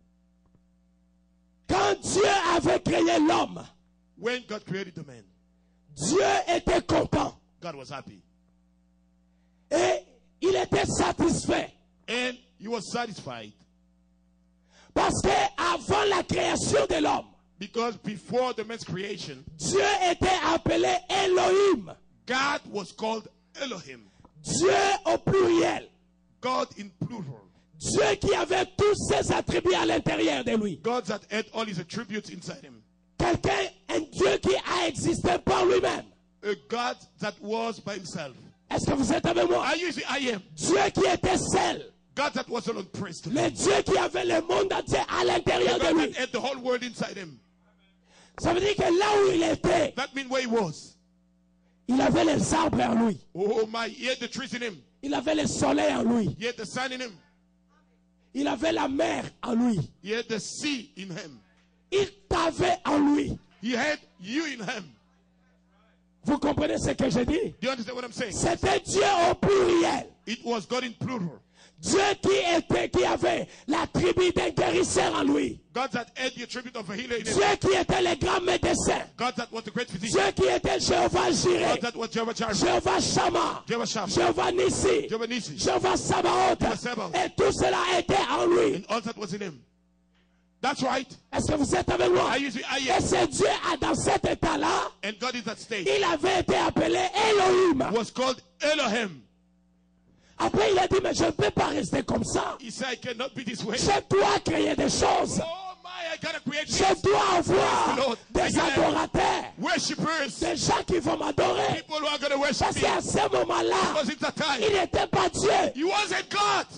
Quand Dieu avait créé l'homme, When God created the man, Dieu était content. God was happy. Et il était satisfait. And He was satisfied. Parce que avant la création de l'homme, Because before the man's creation, Dieu était appelé Elohim. God was called Elohim. Dieu au pluriel. God in plural. Dieu qui avait tous ses attributs à l'intérieur de lui. God that had all His attributes inside Him. Quelqu'un, un Dieu qui a existé par lui-même. A God that was by Himself. Est-ce que vous êtes avec moi? Are you saying I am? Dieu qui était seul. God that was alone, praise to Le Dieu qui avait le monde entier à l'intérieur de God lui. that had the whole world inside Him. Ça veut dire que là où il était, That means where He was. il avait les arbres en lui. Oh my, He had the trees in Him. Il avait le soleil en lui. He had the sun in Him. Il avait la mer en lui. He had the sea in Him. Il t'avait en lui. He had you in Him. Vous comprenez ce que je dis? Do you understand what I'm saying? C'était Dieu au pluriel. It was God in plural. Dieu qui avait la tribu d'un guérisseur en lui. God that had the attribute of a healer in Him. Dieu qui était le grand médecin. God that was the great physician. Dieu qui était Jéhovah Jireh. God that was Jehovah Jireh. Jéhovah Shammah. Jehovah Shammah. Jéhovah Nissi. Jehovah Nissi. Jéhovah Sabaoth. Jehovah Sabaoth. Et tout cela était en lui. And all that was in Him. That's right. Est-ce que vous êtes avec moi? I Et am. ce Dieu, dans cet état-là, And God in that state il avait été appelé Elohim. was called Elohim. Après, il a dit, mais je ne peux pas rester comme ça. He said, I cannot be this way. Je dois créer des choses. Oh my, I gotta create Je this. dois avoir Lord. des adorateurs. Worshippers. Des gens qui vont m'adorer. People who are gonna worship Parce me. qu'à ce moment-là, Because it's that time. il n'était pas Dieu. He wasn't God.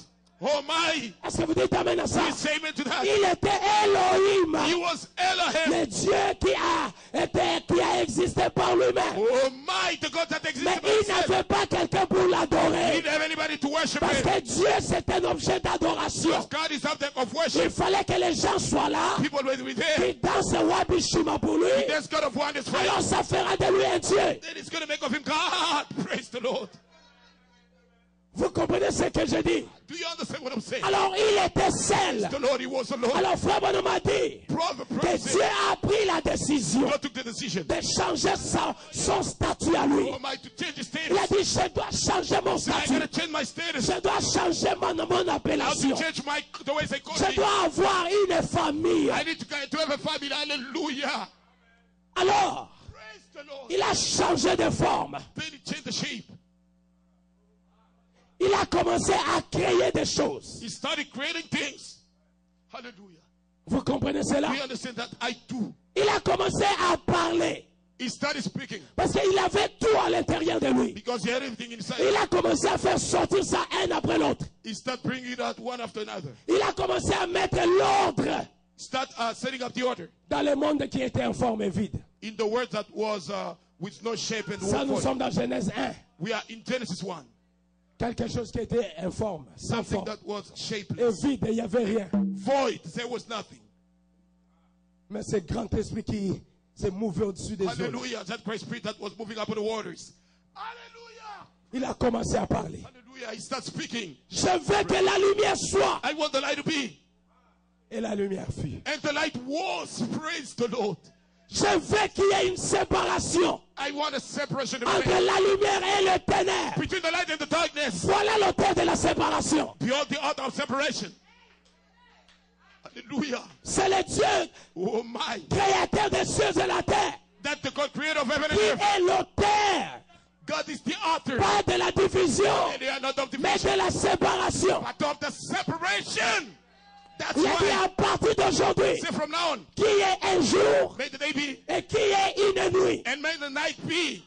Oh my. Est-ce que vous dites amen à ça? Please say amen to that. Il était Elohim. He was Elohim. Le Dieu qui a existé par lui-même. Oh my, the God that exists. Mais il n'avait pas quelqu'un pour He l'adorer. didn't have anybody to worship Parce him. que Dieu c'est un objet d'adoration. Because God is object of Il worship. fallait que les gens soient là. People will be there. Qui dansent Wabi Shuma pour lui. There's God of wonders for him. Alors ça fera de lui un Dieu. Then it's going to make of him God. Praise the Lord. Vous comprenez ce que je dis? Do you understand what I'm saying? Alors il était seul. The Lord, he was alone. Alors frère Bonhomme a dit que Dieu a pris la décision God took the decision. de changer son statut à lui. Oh my, to change his Il a status. dit je dois changer mon I statut. gotta change my status. Je dois changer mon I have appellation. to change the way they call Je me. dois avoir une famille. I need to have a family. Hallelujah. Alors, Praise the Lord. il a changé de forme. Then he changed the shape. Il a commencé à créer des choses. He started creating things. Hallelujah. Vous comprenez cela? Do you understand that? I do. Il a commencé à parler. He started speaking Parce qu'il avait tout à l'intérieur de lui. because he had everything inside. Il a commencé à faire sortir ça un après l'autre. He started bringing it out one after another. Il a commencé à mettre l'ordre Start setting up the order dans le monde qui était informe et vide. in the word that was with no shape and Ça, nous no sommes form. dans Genèse 1. We are in Genesis 1. Quelque chose qui était informe, sans Something forme, that was et shapeless, vide, il n'y avait rien. void. There was nothing. Mais c'est le grand esprit qui s'est mouvé au-dessus des eaux. Hallelujah. That great spirit that was moving up on the waters. Hallelujah. Il a commencé à parler. Hallelujah. He starts speaking. Je veux que la lumière soit. I want the light to be. Et la lumière fut. And the light was. Praise the Lord. Je veux qu'il y ait une séparation I want a separation entre la lumière et le ténèbre. between the light and the darkness. Voilà l'auteur de la séparation. Beyond the altar of separation. Hallelujah. C'est le Dieu Oh my. créateur des cieux et de la terre That the God creator of heaven and qui earth. est l'auteur, God is the author. pas de la division, And they are not of mais division, de la séparation. but of the separation. That's Il a dit why. à partir d'aujourd'hui, Say from now on. qui est un jour May the day be. et qui est une nuit. And may the night be.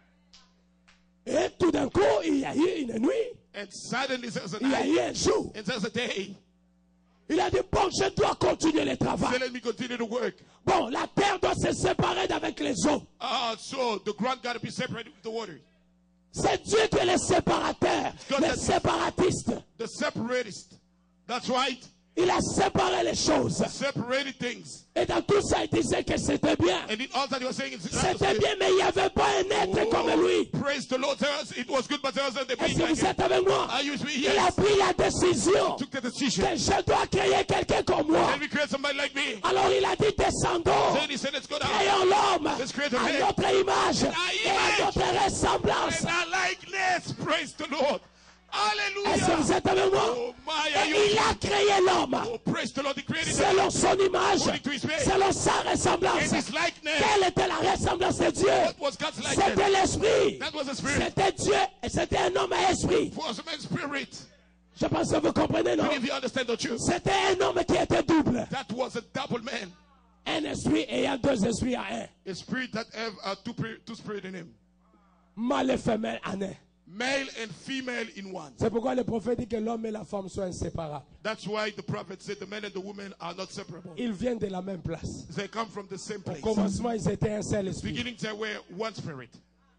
Et tout d'un coup, il y a eu une nuit, And suddenly there's a il y a night. eu un jour. And there's a day. Il a dit, bon, je dois continuer le So travail. let me continue to work. Bon, la terre doit se séparer d'avec les eaux. So the ground got to be separated with the water. C'est Dieu qui est le séparateur, le séparatiste. The separatist. That's right. Il a séparé les choses. Separated things. Et dans tout ça, il disait que c'était bien. And in all that he was saying, C'était bien, mais il n'y avait pas un être comme lui. Praise the Lord. It was good, but there was a Est-ce being que like vous him. êtes avec moi? Are you with me? Il a Yes. pris la décision Took the decision. que je dois créer quelqu'un comme moi. Let me create somebody like me. Alors il a dit, descendons, Then he said, let's go down. créons l'homme Let's create a à man. notre image et à notre ressemblance. And our likeness. Praise the Lord. Est-ce que vous Hallelujah. êtes avec moi? Oh my, are Et you? il a créé l'homme Oh, praise the Lord. He created him selon son image, according to his way. selon sa And ressemblance. his likeness. Quelle était la ressemblance de Dieu? What was God's likeness? C'était l'esprit. That was the spirit. C'était Dieu et c'était un homme à esprit. Was a man's spirit. Je pense que vous comprenez, non? If you understand the truth. C'était un homme qui était double. That was a double man. Un esprit ayant deux esprits à un. A spirit that have two spirits in him. Mâle et femelle en un. Male and female in one. C'est pourquoi le prophète dit que l'homme et la femme sont inséparables. That's why the prophet said the man and the woman are not separable. Ils viennent de la même place. They come from the same Au place. commencement, ils étaient un seul esprit. Beginning they were one spirit.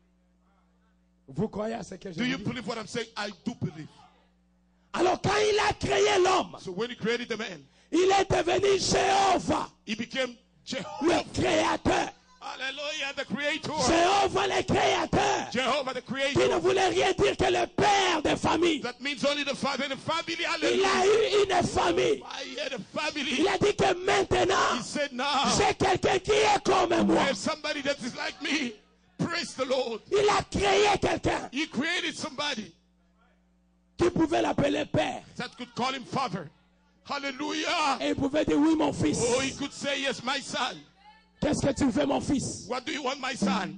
Vous croyez à ce que je Do you dis? believe what I'm saying? I do believe. Alors quand il a créé l'homme, So when he created the man, il est devenu Jéhovah, he became le Jehovah. créateur. Hallelujah, the creator. Jéhovah le créateur. Jehovah the Qui ne creator. voulait rien dire que le père de famille. That means only the father and the family. Il Hallelujah. a eu une famille. I had a family. Il a dit que maintenant, He said, now j'ai quelqu'un qui est comme moi. I have somebody that is like me. Praise the Lord. Il a créé quelqu'un He created somebody qui pouvait l'appeler père. that could call him father. Hallelujah. Et il pouvait dire oui mon fils. Oh, he could say, yes, my son. Qu'est-ce que tu fais mon fils? What do you want, my son?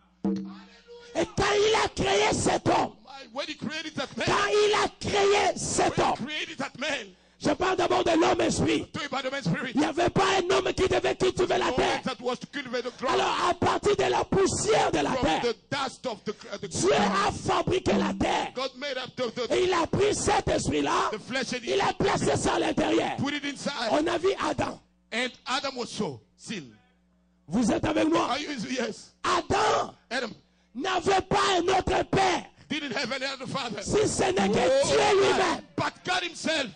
Et quand il a créé cet homme, When he created that man, quand il a créé cet when homme, he created that man, je parle d'abord de l'homme esprit. to by the man's spirit, Il n'y avait pas un homme qui devait cultiver la no man terre. that was to cultivate the ground Alors à partir de la poussière de la from terre, the dust of the Dieu ground. a fabriqué la terre. God made up the Et il a pris cet esprit-là, the flesh and il a placé ça à l'intérieur. put it inside. On a vu Adam. And Adam was so sin. Vous êtes avec moi? Are you? Yes. Adam Adam n'avait pas un autre père, didn't have any other father. si ce n'est que Dieu lui-même. But God himself.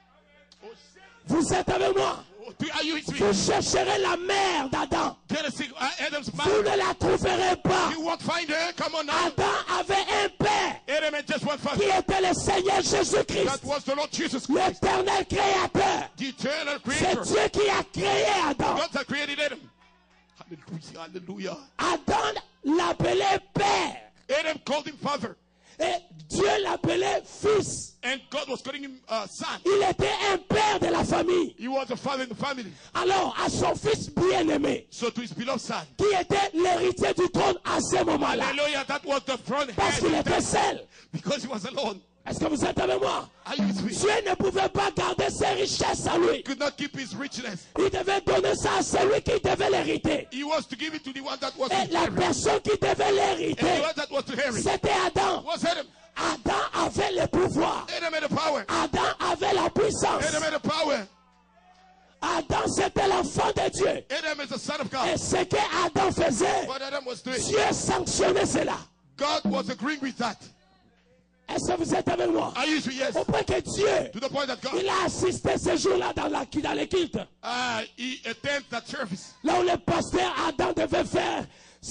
Vous êtes avec moi? Are you with me? Vous chercherez la mère d'Adam. Adam's Vous mother. ne la trouverez pas. You won't find her. Come on now. Adam avait un père Adam had just one qui father. était le Seigneur Jésus-Christ, That was the Lord Jesus Christ, l'éternel créateur. the eternal C'est creator. Dieu qui a créé Adam. God that created Adam. Hallelujah. Adam l'appelait père Adam called him father. et Dieu l'appelait fils. And God was calling him son. Il était un père de la famille. He was a father in the family. Alors à son fils bien-aimé, So to his beloved son. qui était l'héritier du trône à ce moment-là, Hallelujah. That was the throne. parce qu'il était seul. Because he was alone. Est-ce que vous êtes avec moi? Are you with me? Dieu ne pouvait pas garder ses richesses à lui. He could not keep his richness. Il devait donner ça à celui qui devait l'hériter. He was to give it to the one that was to Et la inherit. personne qui devait And the l'hériter, one that was to inherit c'était Adam. was Adam. Adam avait le pouvoir. Adam had the power. Adam avait la puissance. Adam had the power. Adam, c'était l'enfant de Dieu. Adam is the son of Et God. ce que Adam faisait, What Adam was doing, Dieu sanctionnait cela. God was agreeing with that. Est-ce que vous êtes avec moi? Are you with me? Yes. Au point que Dieu, To the point that God, il a assisté ce jour-là dans les cultes. he attended that service. Là où le pasteur Adam devait faire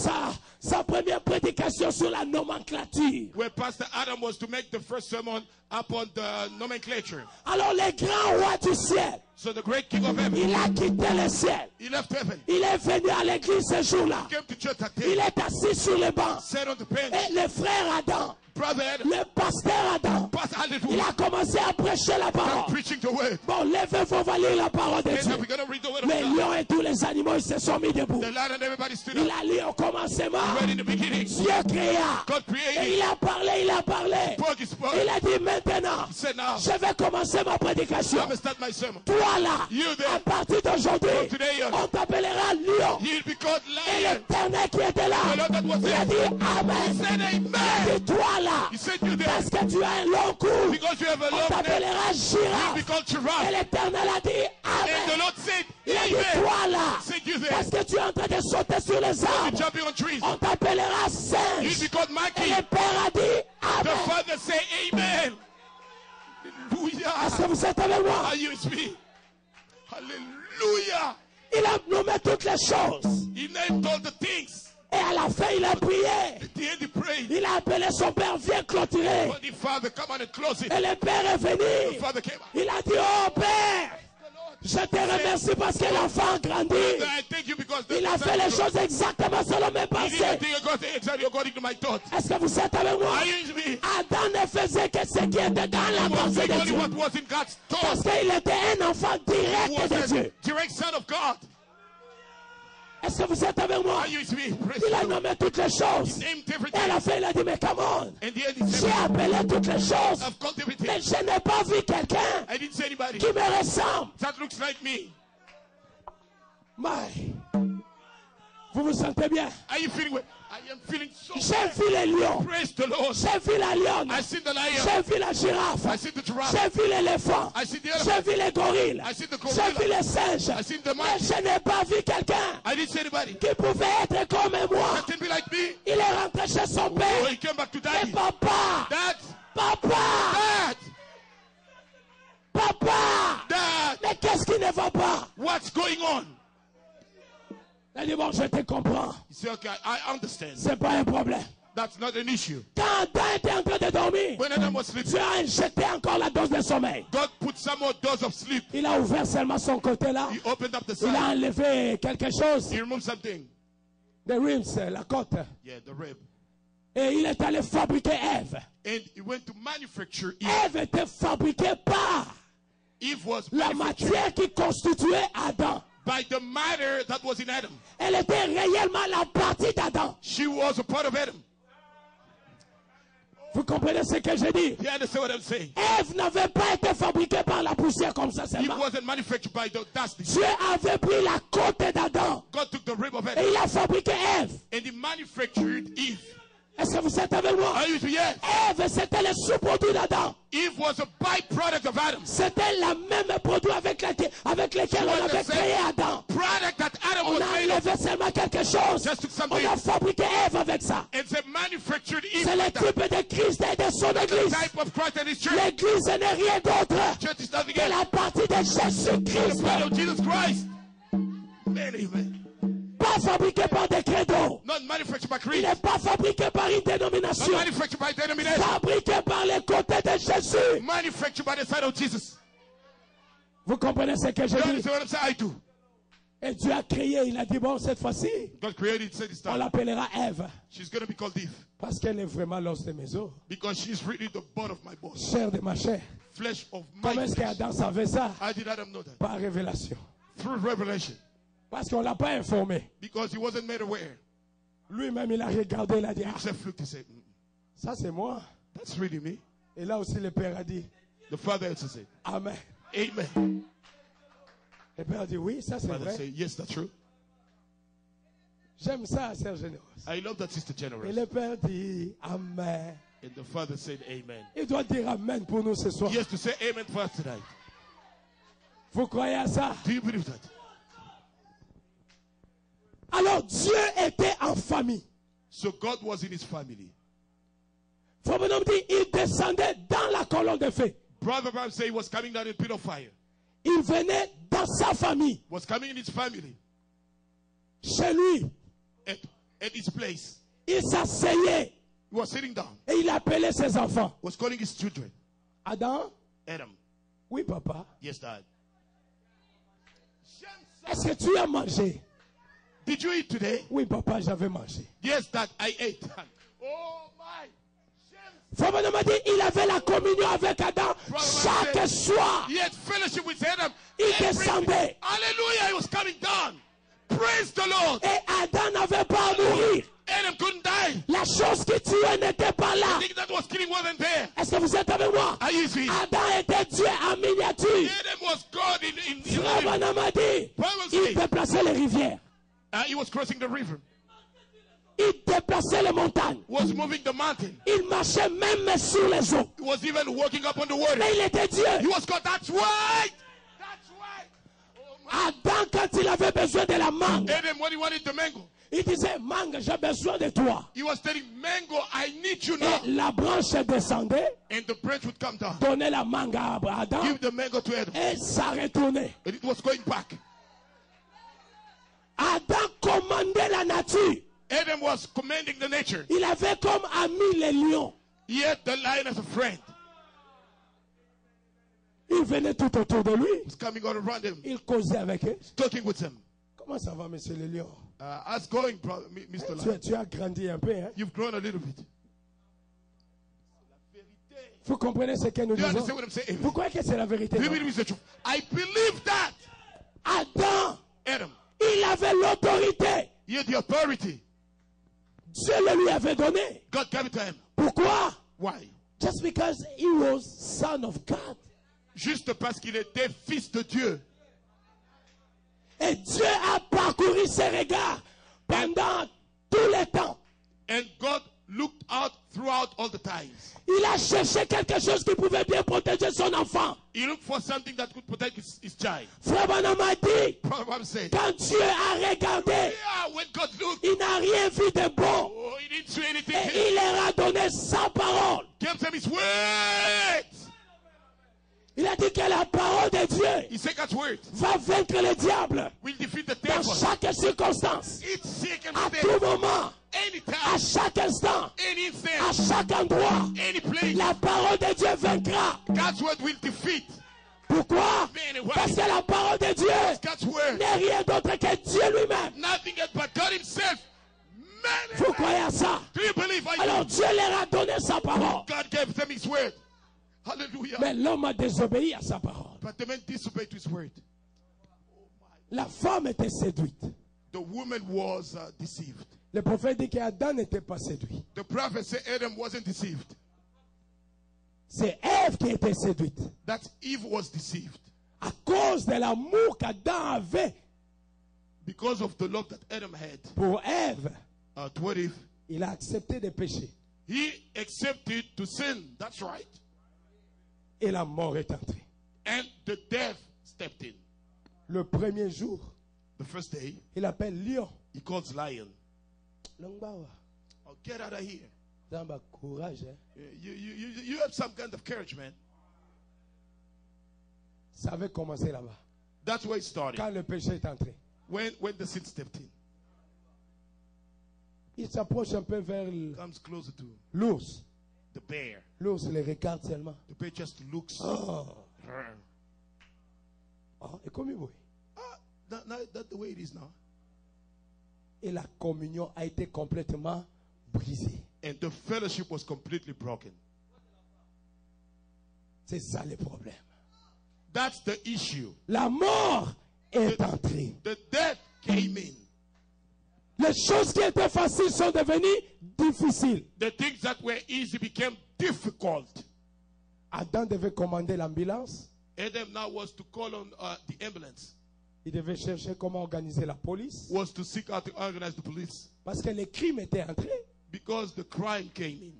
sa première prédication sur la nomenclature. Where Pastor Adam was to make the first sermon upon the nomenclature. Alors le grand roi du ciel, So the great king of heaven, il a quitté le ciel. he left heaven, Il est venu à l'église ce jour-là. came to church that Il day, est assis sur le banc. sat on the bench. Et le frère Adam, Brother Adam, le pasteur Adam, Pastor il Hallelujah, a commencé à prêcher la parole. preaching the word. Bon, levez-vous, on va lire la parole de And Dieu. we're going to read the word of Les God. lions et tous les animaux, ils se sont mis debout. The lion and everybody stood Il up. a lu au commencement. Right in the beginning, Dieu créa. God Et created. il a parlé, il a parlé. He spoke. Il a dit maintenant, He said, now, je vais commencer ma prédication. I'm going to start my sermon. Toi là, You there, à partir d'aujourd'hui, from today on, on t'appellera lion. you'll be called Et lion. l'éternel qui était là, The Lord that was il a there, dit Amen. he said, amen. Et toi là, He said, you there, parce que tu as un long cou, because you have a on long neck, t'appellera you'll girafe. be called Et giraffe. l'éternel a dit And the Amen. Lord said, Il a dit amen. toi là, He said, you there, parce que tu es en train de sauter sur les you're arbres, jumping on trees. on t'appellera You'll singe. be called Et monkey. le père a dit The Amen. father said, amen. Est-ce Hallelujah. que vous êtes avec moi? Are you with me? Hallelujah. Il a nommé toutes les choses. He named all the things. Et à la fin, il a prié. At the end he prayed. Il a appelé son père, viens clôturer. But the father, come on and close it. Et le père est The venu. father came out. Il a dit, oh père, je te remercie parce que l'enfant a grandi. I thank you because Il a fait les choses exactement selon mes He pensées. didn't think exactly according to my thoughts. Est-ce que vous êtes avec moi? Are you with me? Adam ne faisait que ce qui était dans la He was pensée saying de only Dieu. what was in God's Parce thoughts. qu'il était un enfant He direct de was Dieu. a direct son of God. Est-ce que vous êtes avec moi? Are you with me? Praise Il a the Lord. nommé toutes les choses. Named Et à everything. la fin, il a dit, mais come on. And the end he J'ai said, appelé toutes les choses. I've called everything. Mais je n'ai pas vu quelqu'un I didn't say anybody. qui me ressemble. That looks like me. Mais, vous vous sentez bien? Are you feeling well? I am feeling so J'ai well. vu les lions. Praise the Lord. J'ai vu la lionne. I see the lion. J'ai vu la girafe. I see the giraffe. J'ai vu l'éléphant. I see the J'ai elephant. vu les gorilles. I see the J'ai vu gorilla. les singes. I see the Mais monkey. je n'ai pas vu quelqu'un I didn't say anybody. qui pouvait être comme moi. That can be like me. Il est rentré chez son Oh, père. he came back to Et daddy. papa, Dad, papa, papa. Dad, Mais qu'est-ce qui ne va pas? what's going on? Il a dit, bon, je te comprends. He said, okay, I understand. C'est pas un problème. That's not an issue. Quand Adam était en train de dormir, When Adam was sleeping, Dieu a injecté encore la dose de sommeil. God put some more dose of sleep. Il a ouvert seulement son côté là. He opened up the Il a side. enlevé quelque chose. He removed something. The ribs, la côte. Yeah, the rib. Et il est allé fabriquer Ève. And he went to manufacture Eve. Ève était fabriquée par Eve was la manufactured matière qui constituait Adam. by the matter that was in Adam. Elle était réellement la partie d'Adam. She was a part of Adam. Vous comprenez ce que je dis? You understand what I'm saying? Ève n'avait pas été fabriquée par la poussière comme ça Eve seulement. wasn't manufactured by the dust. Dieu avait pris la côte d'Adam God took the rib of et Adam il a fabriqué Ève. and he manufactured Eve. Est-ce que vous êtes avec moi? Yes. Ève, c'était le sous-produit d'Adam. Eve was a byproduct of Adam. C'était la même produit avec lequel on avait créé Adam. Product that Adam on was a made enlevé seulement quelque chose. On a fabriqué Ève avec ça. It's a manufactured Eve. C'est le type de Christ et de son église. L'église n'est rien d'autre que la partie de Jésus-Christ. Amen. Pas fabriqué par des credos. Not manufactured by creed. Il n'est pas fabriqué par une dénomination. Not manufactured by denomination. Fabriqué par les côtés de Jésus. Manufactured by the side of Jesus. Vous comprenez ce que je dis? I do. Et Dieu a créé, il a dit bon, cette fois-ci, God created this time. on l'appellera Ève. She's going to be called Eve. Parce qu'elle est vraiment l'os de mes os. Because she's really the bone of my bones. Chair de ma chair. Flesh of my Comment est-ce qu'Adam savait ça? I did Adam know that. Par révélation. Through revelation. Parce qu'on ne l'a pas informé. Because he wasn't made aware. Lui-même, il a regardé, il a dit, ça c'est moi. That's really me. Et là aussi, le Père a dit, the Father also said, Amen. Amen. Le Père a dit, oui, ça c'est vrai. Say, yes, that's true. J'aime ça, Sœur Généreuse. I love that, Sister Generous. Et le Père dit, Amen. And the Father said, Amen. Il doit dire Amen pour nous ce soir. Yes, to say Amen for us tonight. Vous croyez à ça? Do you believe that? Alors Dieu était en famille. So God was in his family. Frère Branham dit, il descendait dans la colonne de feu. Brother Branham said he was coming down in a pit of fire. Il venait dans sa famille. Was coming in his family. Chez lui. At his place. Il s'asseyait. He was sitting down. Et il appelait ses enfants. Was calling his children. Adam? Adam. Oui, papa. Yes, Dad. Est-ce que tu as mangé? Did you eat today? Oui, papa, j'avais mangé. Yes, Dad, I ate. Oh my. Frère Branham a dit, il avait la communion avec Adam chaque soir. He had fellowship with Adam. Il descendait. Hallelujah, he was coming down. Praise the Lord. Et Adam n'avait pas à mourir. Adam couldn't die. La chose qui tuait n'était pas là. The thing that was killing wasn't there. Est-ce que vous êtes avec moi? Adam était Dieu en miniature. Adam was God in Frère Branham a dit, il déplaçait les rivières. He was crossing the river. Il déplaçait les montagnes. Was moving the mountain. Il marchait même sur les eaux. He was even walking up on the water. Mais il était Dieu. He was God. That's right. Adam, quand il avait besoin de la mangue, Adam, when he wanted the mango, il disait, mangue, j'ai besoin de toi. He was telling mango, I need you now. Et la branche descendait. And the branch would come down. Donnait la mangue à Adam. Give the mango to Adam. Et ça retournait. And it was going back. Adam commandait la nature. Adam was commanding the nature. Il avait comme ami les lions. He had the lion as a friend. Il venait tout autour de lui. He's coming all around him. Il causait avec eux. Talking with him. Comment ça va, monsieur le lion? How's going, brother, Mr. Lion? Tu as grandi un peu, hein? You've grown a little bit. Vous comprenez ce que nous disons? Vous croyez que c'est la vérité? I believe that. Adam, il avait l'autorité. He had the authority. Dieu le lui avait donné. God gave it to him. Pourquoi? Why? Just because he was son of God. Juste parce qu'il était fils de Dieu. Et Dieu a parcouru ses regards pendant tout le temps. And God looked out throughout all the times. Il a cherché quelque chose qui pouvait bien protéger son enfant. He looked for something that could protect his child. Frère Branham a dit, quand Dieu a regardé, when God looked, il n'a rien vu de bon. Oh, he didn't see anything. Et il leur a donné sa parole. Gave them his words. Il a dit que la parole de Dieu He said God's word va vaincre le diable will defeat the dans devil. chaque circonstance, à tout moment, anytime, à chaque instant, any instant, à chaque endroit. any place. La parole de Dieu vaincra. God's word will defeat. Pourquoi? Parce que la parole de Dieu n'est rien d'autre que Dieu lui-même. Nothing else but God himself. Vous croyez à ça? Do you believe? Alors Dieu leur a donné sa parole. God gave them his word. Hallelujah. Mais l'homme a désobéi à sa parole. But the man disobeyed to his word. La femme était séduite. The woman was deceived. Le prophète dit qu'Adam n'était pas séduit. The prophet said Adam wasn't deceived. C'est Ève qui était séduite. That Eve was deceived. À cause de l'amour qu'Adam avait. Because of the love that Adam had. Pour Ève. Toward Eve. Il a accepté de pécher. He accepted to sin. That's right. Et la mort est entrée. And the death stepped in. Le premier jour, the first day, il appelle lion. He calls lion. Oh, get out of here. Courage, hein? You have some kind of courage, man. Ça avait commencé là-bas. That's where it started. Quand le péché est entré. When the sin stepped in. Il s'approche un peu vers comes closer to l'ours. The bear. L'ours le regarde seulement. The bear just looks. Et comme il voit. That's the way it is now. Et la communion a été complètement brisée. And the fellowship was completely broken. C'est ça le problème. That's the issue. La mort est entrée. The death came in. Les choses qui étaient faciles sont devenues difficiles. The things that were easy became difficult. Adam devait commander l'ambulance. Adam now was to call on the ambulance. Il devait chercher comment organiser la police. Was to seek out to organize the police. Parce que les crimes étaient entrés. Because the crime came in.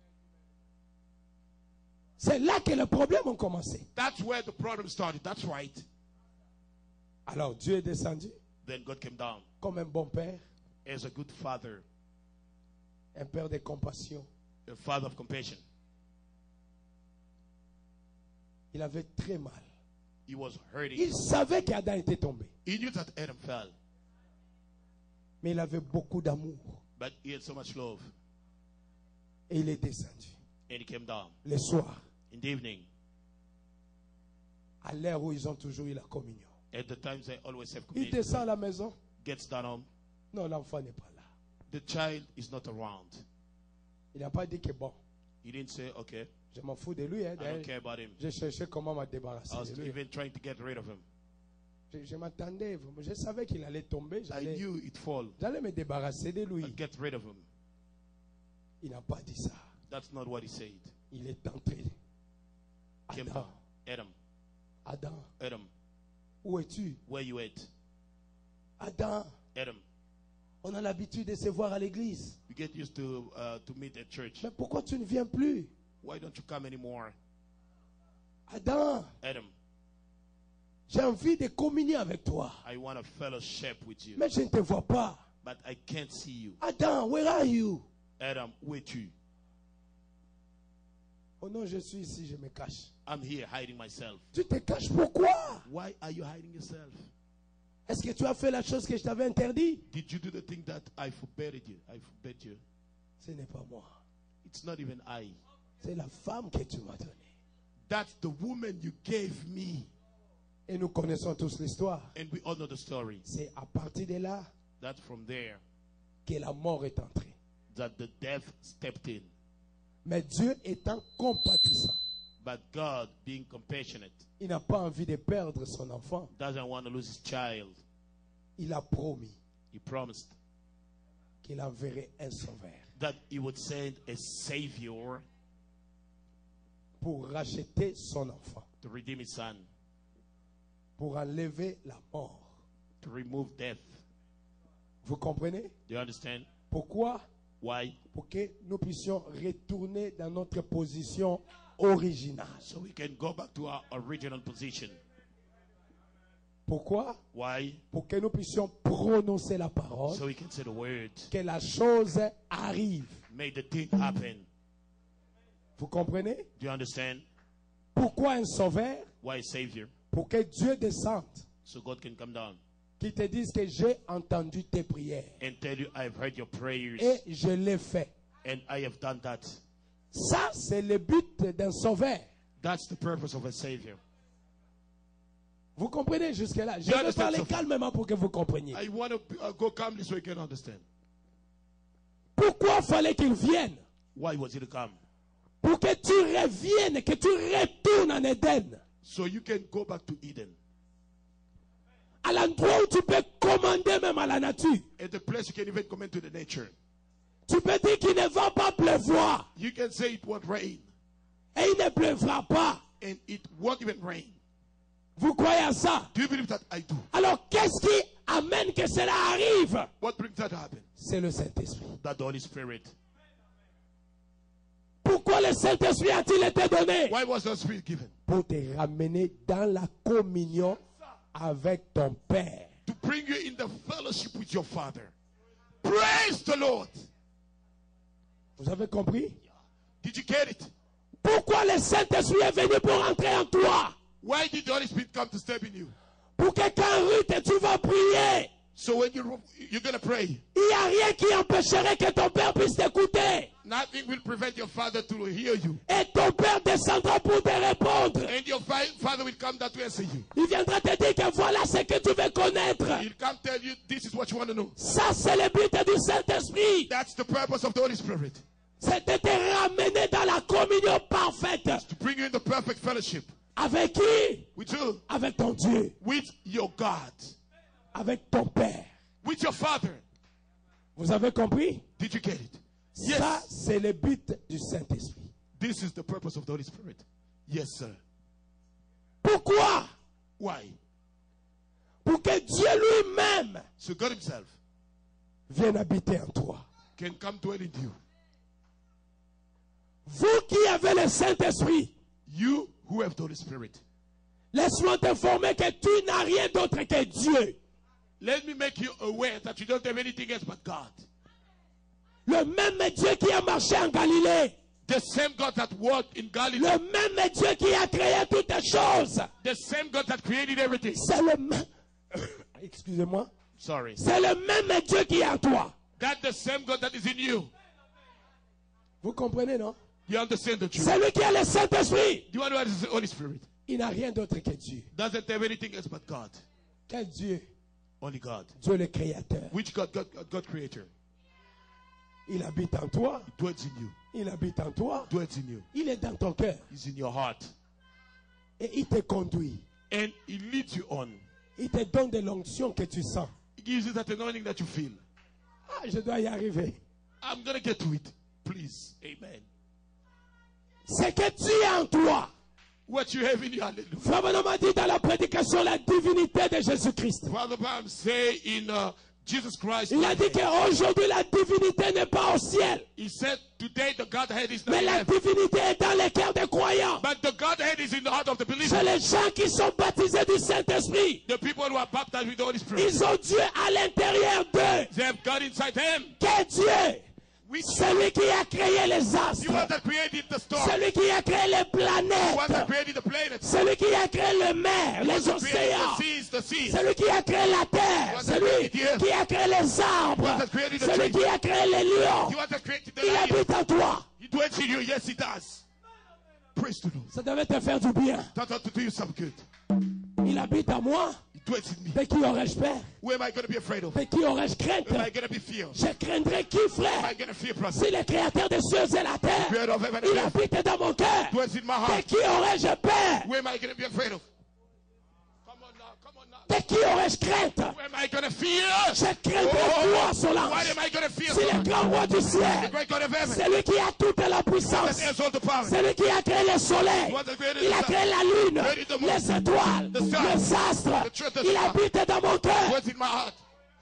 C'est là que les problèmes ont commencé. That's where the problem started. That's right. Alors Dieu est descendu. Then God came down. Comme un bon père. As a good father. Un père de compassion. A father of compassion. Il avait très mal. He was hurting. Il savait qu'Adam était tombé. He knew that Adam fell. Mais il avait beaucoup d'amour. But he had so much love. Et il est descendu. And he came down. Le soir. In the evening. À l'heure où ils ont toujours eu la communion. At the times they always have communion. Il descend à la maison. Gets down home. Non, l'enfant n'est pas là. The child is not around. Il n'a pas dit que bon. He didn't say, okay. Je m'en fous de lui. Hein, I don't care about him. J'ai cherché comment me débarrasser I was de lui. even trying to get rid of him. Je m'attendais. Je savais qu'il allait tomber. I knew it'd fall. J'allais me débarrasser de lui. I'd get rid of him. Il n'a pas dit ça. That's not what he said. Il est entré. Adam. Adam. Adam. Adam. Où es-tu? Where you at? Adam. Adam. On a l'habitude de se voir à l'église. We get used to meet at church. Mais pourquoi tu ne viens plus? Why don't you come anymore? Adam. Adam. J'ai envie de communier avec toi. I want a fellowship with you. Mais je ne te vois pas. But I can't see you. Adam, where are you? Adam, où es-tu? Oh non, je suis ici, je me cache. I'm here hiding myself. Tu te caches pourquoi? Why are you hiding yourself? Est-ce que tu as fait la chose que je t'avais interdit? Did you do the thing that I forbade you? I forbade you. Ce n'est pas moi. It's not even I. C'est la femme que tu m'as donnée. That's the woman you gave me. Et nous connaissons tous l'histoire. And we all know the story. C'est à partir de là that from there que la mort est entrée. That the death stepped in. Mais Dieu étant compatissant, but God being compassionate, il n'a pas envie de perdre son enfant. Doesn't want to lose his child. Il a promis. He promised qu'il enverrait un sauveur. That he would send a savior pour racheter son enfant. To redeem his son. Pour enlever la mort. To remove death. Vous comprenez? Do you understand? Pourquoi? Why? Pour que nous puissions retourner dans notre position originale. So we can go back to our original position. Pourquoi? Why? Pour que nous puissions prononcer la parole. So we can say the word. Que la chose arrive. Make the thing happen. Vous comprenez? Do you understand? Pourquoi un sauveur? Why a savior? Pour que Dieu descende. So God can come down. Qui te dise que j'ai entendu tes prières. And tell you I've heard your prayers. Et je l'ai fait. And I have done that. Ça, c'est le but d'un sauveur. That's the purpose of a savior. Vous comprenez jusque-là? Je vais parler calmement pour que vous compreniez. I want to go calmly so you can understand. Pourquoi fallait qu'il vienne? Why was he to come? Pour que tu reviennes, que tu retournes en Éden. So you can go back to Eden. À l'endroit où tu peux commander même à la nature. At the place you can even command to the nature. Tu peux dire qu'il ne va pas pleuvoir. You can say it won't rain. Et il ne pleuvra pas. And it won't even rain. Vous croyez à ça? Do you believe that? I do. Alors, qu'est-ce qui amène que cela arrive? What brings that to happen? C'est le Saint-Esprit. That the Holy Spirit. Pourquoi le Saint-Esprit a-t-il été donné? Why was the Spirit given? Pour te ramener dans la communion avec ton Père. To bring you in the fellowship with your Father. Praise the Lord. Vous avez compris? Did you get it? Pourquoi le Saint-Esprit est venu pour entrer en toi? Why did the Holy Spirit come to step in you? Pour que quand Ruth tu vas prier, So when you're going to pray, il n'y a rien qui empêcherait que ton Père puisse t'écouter. nothing will prevent your Father to hear you. Et ton Père descendra pour te répondre. And your Father will come that to answer you. Il viendra te dire que voilà ce que tu veux connaître. He'll come tell you this is what you want to know. Ça, c'est le but du Saint-Esprit. That's the purpose of the Holy Spirit. C'est de te ramener dans la communion parfaite. To bring you in the perfect fellowship. Avec qui? With who? Avec ton Dieu. With your God. Avec ton Père. With your Father. Vous avez compris? Did you get it? Yes. Ça, c'est le but du Saint-Esprit. This is the purpose of the Holy Spirit. Yes, sir. Pourquoi? Why? Pour que Dieu lui-même So God himself vienne habiter en toi. Can come dwell in you. Vous qui avez le Saint-Esprit, you who have the Holy Spirit, laisse-moi t'informer que tu n'as rien d'autre que Dieu. Let me make you aware that you don't have anything else but God. Le même Dieu qui a marché en Galilée. The same God that walked in Galilee. Le même Dieu qui a créé toutes les choses. The same God that created everything. C'est le même. Excusez-moi. Sorry. C'est le même Dieu qui est en toi. That's the same God that is in you. Vous comprenez, non? You understand the truth? C'est lui qui a le Saint-Esprit. Do you know what is the Holy Spirit? Il n'a rien d'autre que Dieu. Doesn't have anything else but God. Quel Dieu? Only God. Dieu le Créateur. Which God? God Creator. Il habite en toi. He dwells in you. Il habite en toi. Dwells in you. Il est dans ton cœur. He's in your heart. Et il te conduit. And he leads you on. Il te donne de l'onction que tu sens. He gives you that anointing that you feel. Ah, je dois y arriver. I'm going to get to it. Please. Amen. C'est que tu es en toi. What you have in you. Hallelujah. Frère Branham a dit dans la prédication la divinité de Jésus-Christ. Father Branham say in Jesus Christ. Il a dit qu'aujourd'hui la divinité n'est pas au ciel. He said today the Godhead is not mais la divinité est dans les cœurs des croyants. But the Godhead is in the heart of the believers. C'est les gens qui sont baptisés du Saint-Esprit. The people who are baptized with the Holy Spirit. Ils ont Dieu à l'intérieur d'eux. They have God inside them. Quel Dieu? Celui qui a créé les astres. Celui qui a créé les planètes. Celui qui a créé les mers, les océans. Celui qui a créé la terre. Celui qui a créé les arbres. Celui qui a créé les lions. Il habite en toi. Ça devait te faire du bien. Il habite en moi. De qui aurais-je peur? De qui aurais-je crainte? Je craindrais qui, frère? Si le créateur des cieux et la terre, il habite dans mon cœur. De qui aurais-je peur? De qui aurais-je crainte? Je craindrais toi, Solange. C'est le grand roi du ciel. C'est lui qui a toute la puissance. C'est lui qui a créé le soleil. Il a créé la lune, les étoiles, les astres. Il habite dans mon cœur.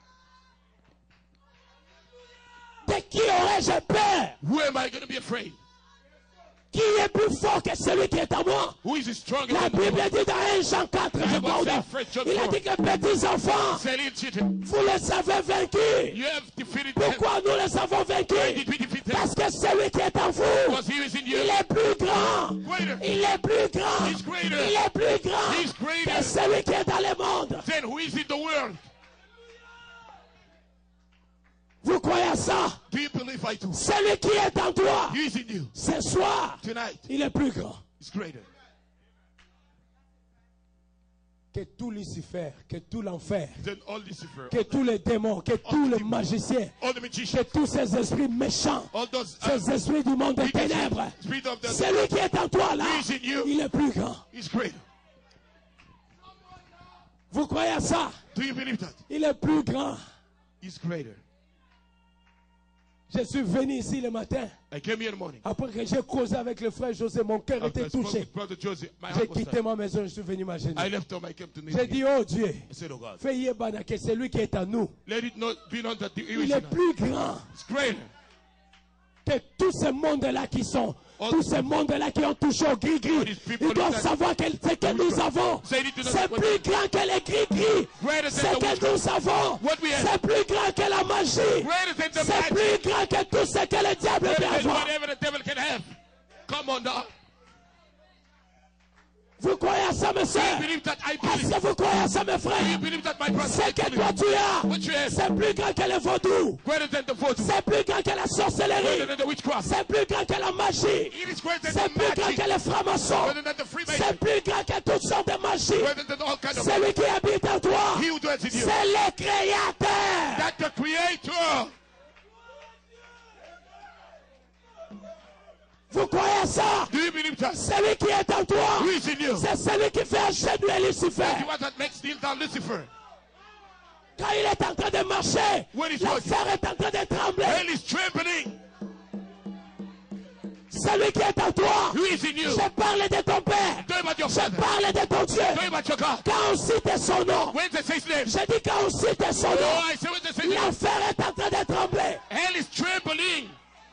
De qui aurais-je peur? Qui est plus fort que celui qui est en moi? La Bible dit dans 1 Jean 4, je crois, il a dit que petits enfants, vous les avez vaincus. Pourquoi nous les avons vaincus? Parce que celui qui est en vous, il est plus grand. Il est plus grand. Il est plus grand que celui qui est dans le monde. Vous croyez à ça? Celui qui est en toi, ce soir, il est plus grand. Que tout Lucifer, que tout l'enfer, que tous les démons, que tous les magiciens, que tous ces esprits méchants, ces esprits du monde des ténèbres, celui qui est en toi là, il est plus grand. Vous croyez à ça? Il est plus grand. Je suis venu ici le matin. I came here in the morning. Après que j'ai causé avec le frère José, mon cœur After était I spoke touché. with Brother Joseph, my J'ai heart was quitté touched. ma maison, je suis venu m'agenouiller. I left home, I came to J'ai kneel. dit, oh Dieu, I said, oh God, fais Yébana que c'est lui qui est à nous. let it not be known that the Il est plus grand It's greater. que tous ces mondes-là qui sont. Tous ces mondes-là qui ont touché au gris-gris. Ils doivent savoir que ce que nous avons, c'est plus grand que les gris-gris. Ce que nous avons, c'est plus grand que la magie. C'est plus grand que tout ce que le diable peut avoir. Whatever the devil can have. Come on now. Vous croyez à ça, mes soeurs? Believe that I Est-ce believe. que vous croyez à ça, mes You frères? believe that my brother. Ce que toi tu as, c'est plus grand que le vaudou. Greater than the voodoo. C'est plus grand que la Greater sorcellerie. than the witchcraft. C'est plus grand que la magie. It is greater C'est than plus grand magic. que les francs-maçons. Greater than the Freemason. C'est plus grand que toutes sortes de magie. Greater than all kinds of. Celui qui habite en toi, He who dwells in you. c'est le Créateur. That the Creator. Vous croyez à ça? Do you believe that? Celui qui est en toi, Who is in you? c'est celui qui fait agenouiller Lucifer. The one that makes kneel down Lucifer. Quand il est en train de marcher, When he's l'enfer est en train de trembler. Hell is trembling. Celui qui est en toi, Who is in you? je parle de ton Père. Talk about your Je father. parle de ton Dieu. Talk about your God. Quand on cite son nom, When they say his name. je dis quand on cite son Oh, nom, I say when they say his name. l'enfer est en train de trembler. Hell is trembling.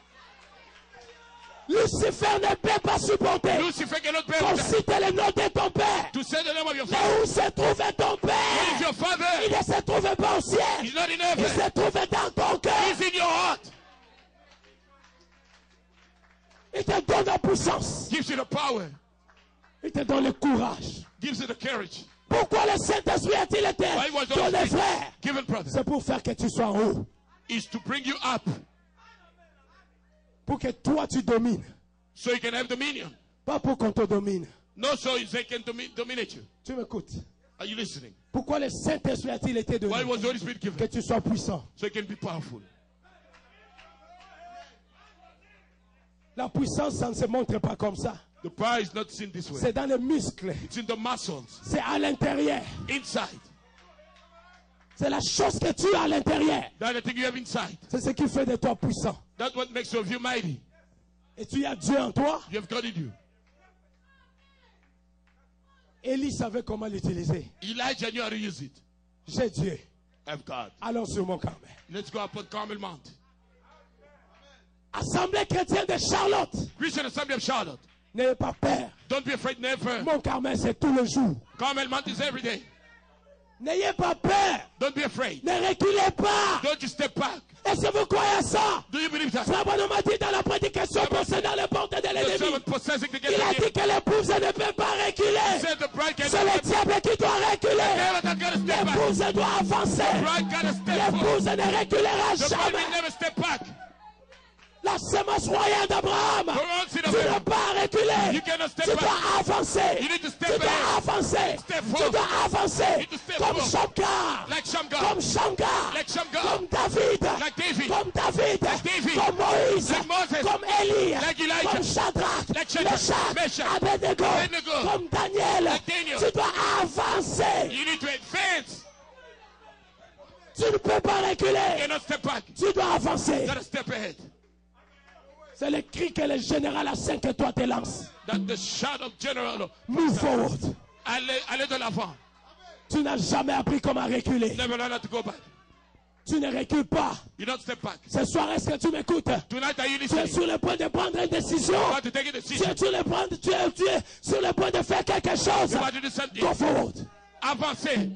Lucifer ne peut pas supporter Lucifer cannot bear qu'on that. cite le nom de ton Père. To say the name of your Mais father. où se trouve ton Where is Père? your father? Il ne se trouve pas au ciel. He's not in Il heaven. se trouve dans ton cœur. He's in your heart. Il te donne la puissance. Gives you the power. Il te donne le courage. Gives you the courage. Pourquoi le Saint-Esprit a-t-il été Why was the donné, Holy Spirit frère? given, brother? C'est pour faire que tu sois en haut. Is to bring you up Pour que toi tu domines. so you can have dominion. Pas pour qu'on te domine. No, so they can dominate you. Tu m'écoutes? Are you listening? Pourquoi le Saint-Esprit a-t-il été donné? Why was the Holy Spirit Que given? tu sois puissant. So you can be powerful. La puissance, ça ne se montre pas comme ça. The power is not seen this way. C'est dans les muscles. It's in the muscles. C'est à l'intérieur. Inside. C'est la chose que tu as à l'intérieur. That's the thing you have inside. C'est ce qui fait de toi puissant. That's what makes of you mighty. Et tu as Dieu en toi. You have God in you. Élie savait comment l'utiliser. Elijah knew how to use it. J'ai Dieu. I have God. Allons sur mon Carmel. Let's go up on Carmel Mount. Assemblée chrétienne de Charlotte. Christian Assembly of Charlotte. N'ayez pas peur. Don't be afraid, never. Mon Carmel, c'est tout le jour. Carmel Mount is every day. N'ayez pas peur. Don't be afraid. Ne reculez pas. Don't you step back. Est-ce que vous croyez à ça? Do you believe that? Frère Bonhomme a dit dans la prédication concernant les portes de The l'ennemi. servant possessing the gate Il a of dit que l'épouse ne peut pas reculer. said the bride can C'est le diable qui doit reculer. never not gonna step back. L'épouse doit avancer. Bride gotta step forward. L'épouse ne reculera The bride will jamais. never step back. La semence royale d'Abraham. The old seed Tu of ne dois Abraham. pas reculer. You cannot Tu step back. dois avancer. You need to Tu step dois back. avancer. Step Tu forward. dois avancer. need to step Comme forward. Shamgar. Like Shamgar. Comme Shamgar. Like Shamgar. Comme David. Like David. Comme David. Like David. Comme Moïse. Like Moses. Comme Élie. Like Elijah. Comme Shadrach. Like Shadrach, Meshach. Meshach. Abednego. Abednego. Comme Daniel. Like Daniel. Tu dois avancer. You need to advance. Tu ne peux pas You reculer. cannot step back. Tu dois avancer. You gotta step ahead. C'est le cri que le général à 5 étoiles te lance. That the shout of general. Move forward. Allez de l'avant. Tu n'as jamais appris comment reculer. Never learn how to go back. Tu ne recules pas. You don't step back. Ce soir, est-ce que tu m'écoutes? Tonight, are you Tu es listening? sur le point de prendre une décision. You want to take a Tu decision. es sur le point de faire quelque chose. You want to do something. Go forward. Avancez.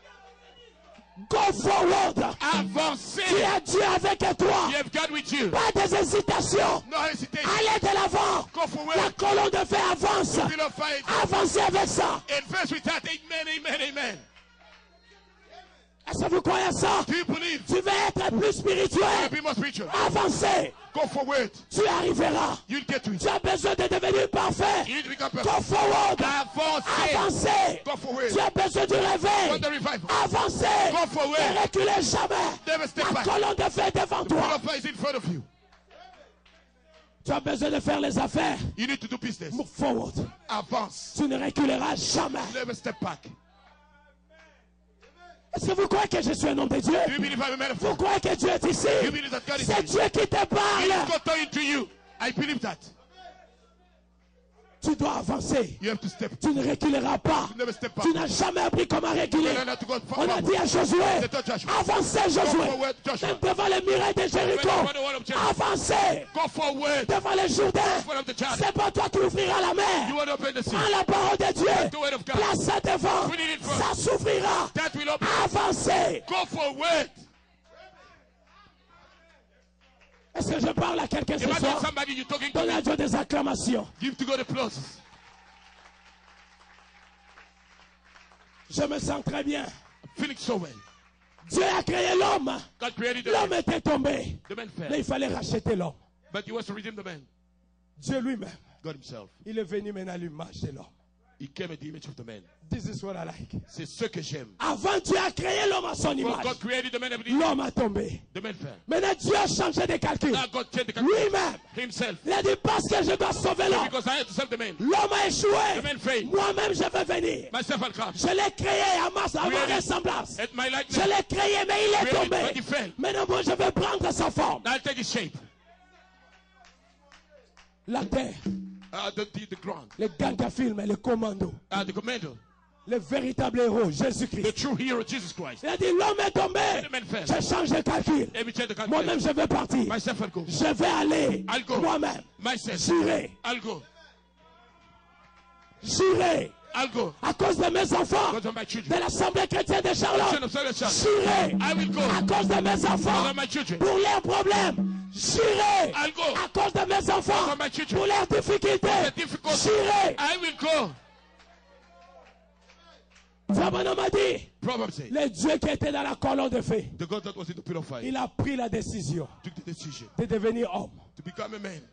Go forward. Avancez. Tu as Dieu avec toi. You have God with you. Pas des hésitations. No hesitation. Allez de l'avant. Go La forward. colonne de feu avance. Bill of fire. Avancez avec ça. Advance with that. Amen, amen, amen. Est-ce que vous croyez à ça? Do you believe? Tu veux être plus spirituel. Be more spiritual. Avancez. Go forward. Tu arriveras. You'll get to it. Tu as besoin de devenir parfait. You need to become Go perfect. forward. Avancez. Avancez. Go forward. Tu as besoin du Want réveil. the revival. Avancez. Go forward. Ne reculez jamais. Never step La back. colonne de feu est devant Bill toi. of fire is in front of you. Tu as besoin de faire les affaires. You need to do business. Move forward. Avance. Tu ne reculeras jamais. Never step back. Est-ce que vous croyez que je suis un homme de Dieu? Do you believe I'm a man of Vous God? croyez que Dieu est ici? Do you believe that God is C'est here? Dieu qui te It is parle. God talking to you. I believe that. Tu dois avancer. You have to step. Tu ne reculeras pas. You never step back. Tu n'as jamais appris comment reculer. You learn how to go On a dit à Josué, avancez Josué. forward, Joshua. Même devant les murailles de Jéricho. Avancez Go forward. devant les Jourdains. Front of the child. C'est pas toi qui ouvriras la You mer. want to open the sea. Prends la parole de Dieu. The word of God. Place ça devant. Put it in front. Ça s'ouvrira. That will open. Avancez. Go forward. Est-ce que je parle à quelqu'un ce Imagine soir? somebody you're talking to. Donne à Dieu des acclamations. Give to God applause. Je me sens très bien. Feeling so well. Dieu a créé l'homme. God created the L'homme man. était tombé. The man Mais fell. il fallait racheter l'homme. But he wants to redeem the man. Dieu lui-même, God himself. il est venu maintenant à l'image de l'homme. He came in the image of the man. This is what I like. C'est ce que j'aime. Avant, Dieu a créé l'homme à son For image. God created the man of the L'homme a tombé. The man fell. Maintenant, Dieu a changé de calcul. Now God changed the calculation. Lui-même, Himself. il a dit parce que je dois sauver l'homme. Because I had to save the man. L'homme a échoué. The man failed. Moi-même, je vais venir. Myself will come. Je l'ai créé à ma Created ressemblance. at my Je likeness. l'ai créé, mais il est Created, tombé. but he fell. Maintenant, moi, je vais prendre sa forme. Now I'll take his shape. La terre, The ground. les gangafilms et les commandos. The commando. Le véritable héros, The Jésus-Christ. true hero, Jesus Christ. Il a dit, l'homme est tombé. The man fell. Je change de calcul. Let me change the Moi-même, calculation. je vais partir. Myself will go. Je vais aller. I'll go. Moi-même. Myself. J'irai. I'll go. J'irai. I'll go. À cause de mes enfants. Because of my De children. l'Assemblée chrétienne de Charlotte. Son of Solomon. J'irai. I will go. À cause de mes enfants. Because of my children. Pour leurs problèmes. J'irai. I'll go. À cause de mes enfants. Because of my children. Pour leurs difficultés. The difficult. J'irai. I will go. Frère Branham a dit, Proverbs say. le Dieu qui était dans la colonne de feu, The God that was in the pit of fire il a pris la décision took the decision de devenir homme. to become a man.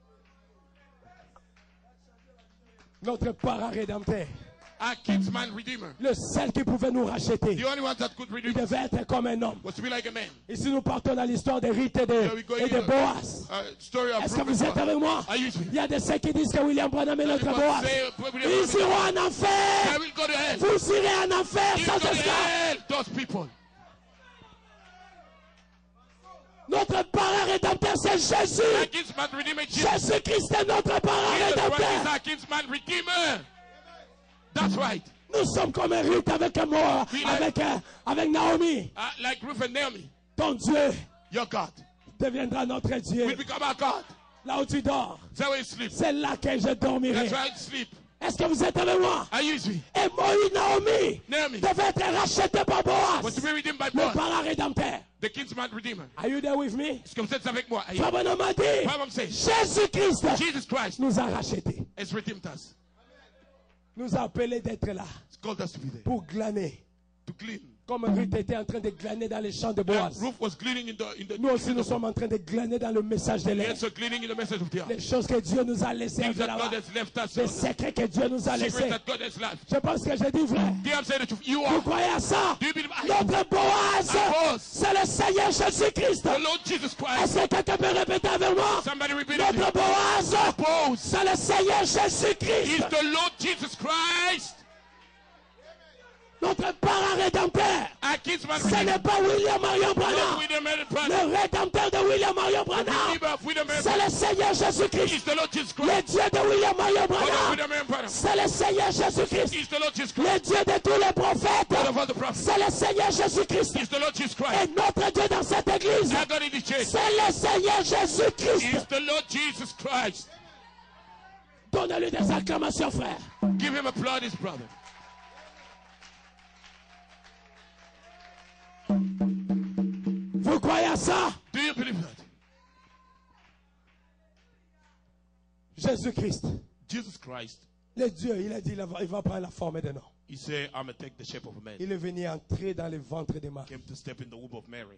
Notre parent rédempteur, Our kinsman redeemer. le seul qui pouvait nous racheter, The only one that could il redeem us devait être comme un homme. was to be like a man. Ici, nous partons dans l'histoire de Ruth et de Boaz. Story of Est-ce que Ruth vous and êtes Boaz. avec moi? Are you with me? Il y a des ceux qui disent que William Branham est notre People Boaz. say, Ils iront en I enfer. will go to hell. Vous irez en enfer You sans go to esclave. hell, those people. Notre parent rédempteur, c'est Our Jésus. kinsman redeemer, Jesus. Jésus-Christ est notre parent Jesus Christ is rédempteur. our kinsman redeemer. That's right. Nous sommes comme Ruth avec moi, avec Naomi. Like Ruth and Naomi. Ton Dieu Your God deviendra notre Dieu. will become our God. Là où tu dors, That's where you sleep. c'est là que je dormirai. That's why you sleep. Est-ce que vous êtes avec moi? Are you with me? Et Moïse, Naomi, Naomi devait être racheté par was to Boaz, be redeemed by le God, parent rédempteur. the kinsman redeemer. Are you there with me? Est-ce que vous êtes avec moi? Are you? Frère Branham a dit, Bible says, Jésus-Christ Jesus Christ nous a rachetés, has redeemed us. nous a appelés d'être là It's called us to be there. pour glaner. To glean. Comme Ruth était en train de glaner dans les champs de Boaz. Ruth was gleaning in the Nous aussi, nous sommes en train de glaner dans le message de l'air. Yes, so gleaning in the message of the earth. Les choses que Dieu nous a laissées Things that là-bas. God has left us. Les secrets que Dieu nous a laissés. Secrets that God has left. Je pense que j'ai dit vrai. Dear, I'm saying the truth. You Vous are croyez à ça? Do you believe I- Notre Boaz, Boaz. c'est le Seigneur Jésus-Christ. the Lord Jesus Christ. Est-ce que quelqu'un peut répéter avec moi? Somebody repeat it. Notre Boaz, Boaz c'est le Seigneur is Jésus-Christ. the Lord Jesus Christ. Notre parent rédempteur, Our kinsman ce redeemer. n'est pas William Marion Not Branham. William Mary Le Branham. rédempteur de William Marion The Branham, redeemer of William Mary c'est Branham le Seigneur is Jésus-Christ. the Lord Jesus Le Christ. Dieu de William Marion God of Branham, William Mary Branham c'est le Seigneur Jésus-Christ. is the Lord Jesus Le Christ. Dieu de tous les God of prophètes, all the prophets c'est le Seigneur Jésus-Christ. is the Lord Jesus Et Christ. notre Dieu dans cette église, Our God in this church c'est le Seigneur Jésus-Christ. is the Lord Jesus Christ. Donnez-lui des acclamations, frère. Give him applaud, his brother. Vous croyez à ça? Do you believe that? Jésus-Christ, Jesus Christ, le Dieu, il a dit il va prendre la forme d'un homme. he said, I'm going to take the shape of a man. Il est venu entrer dans le ventre de Marie. Came to step in the womb of Mary.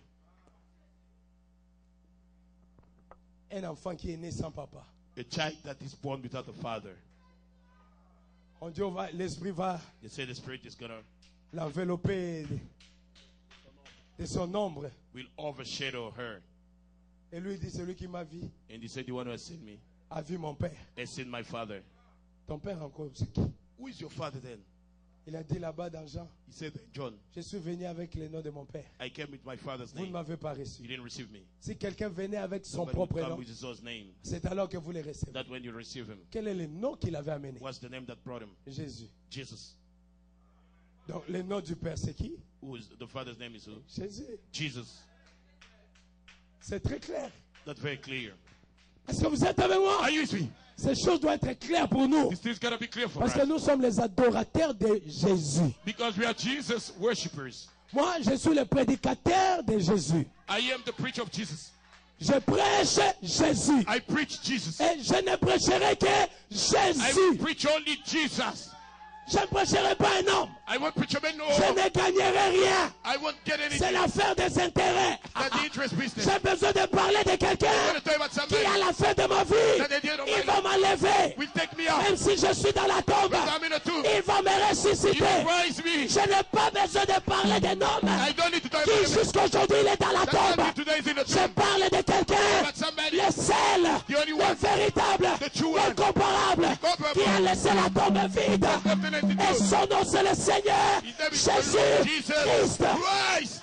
Un enfant qui est né sans papa. A child that is born without a father. On dit, l'esprit va They say the spirit is going to l'envelopper de son ombre. will overshadow her. Et lui dit, celui qui m'a vu And he said, the one who has seen me a vu mon père. has seen my father. Ton père encore, c'est qui? Who is your father then? Il a dit là-bas dans Jean. He said in John, je suis venu avec le nom de mon père. I came with my father's Vous ne name. m'avez pas reçu. You didn't receive me. Si quelqu'un venait avec son Somebody propre come nom, with his own name. c'est alors que vous le recevez. That when you receive him, Quel est le nom qu'il avait amené? what's the name that brought him? Jésus. Jesus. Donc le nom du père c'est qui? Who is the father's name is who? Jésus. Jesus. C'est très clair. That's very clear. Est-ce que vous êtes avec moi? Are you with me? Ces choses doivent être claires pour nous. This thing's gotta be clear for Parce us. que nous sommes les adorateurs de Jésus. Because we are Jesus worshippers. Moi, je suis le prédicateur de Jésus. I am the preacher of Jesus. Je prêche Jésus. I preach Jesus. Et je ne prêcherai que I Jésus. preach only Jesus. Je ne prêcherai pas un homme. I won't preach a man, no. Je ne gagnerai rien. I won't get anything. C'est l'affaire des intérêts. That's the interest business. J'ai besoin de parler de I quelqu'un want to tell you about qui, somebody à la fin de ma vie, that at the end of il my va life m'enlever. will take me out. Même si je suis dans la tombe, Because I'm in a tomb. il va me He ressusciter. will raise me. Je n'ai pas besoin de parler d'un homme I don't need to talk qui about him. jusqu'aujourd'hui il est dans la That tombe. man today is in a Je tomb. parle de quelqu'un, About somebody. le seul, The only le one. véritable, The true one. l'incomparable, Incomparable. qui a laissé la tombe vide. Et son nom c'est le Seigneur His name is the Lord Jésus Jesus Christ. Christ.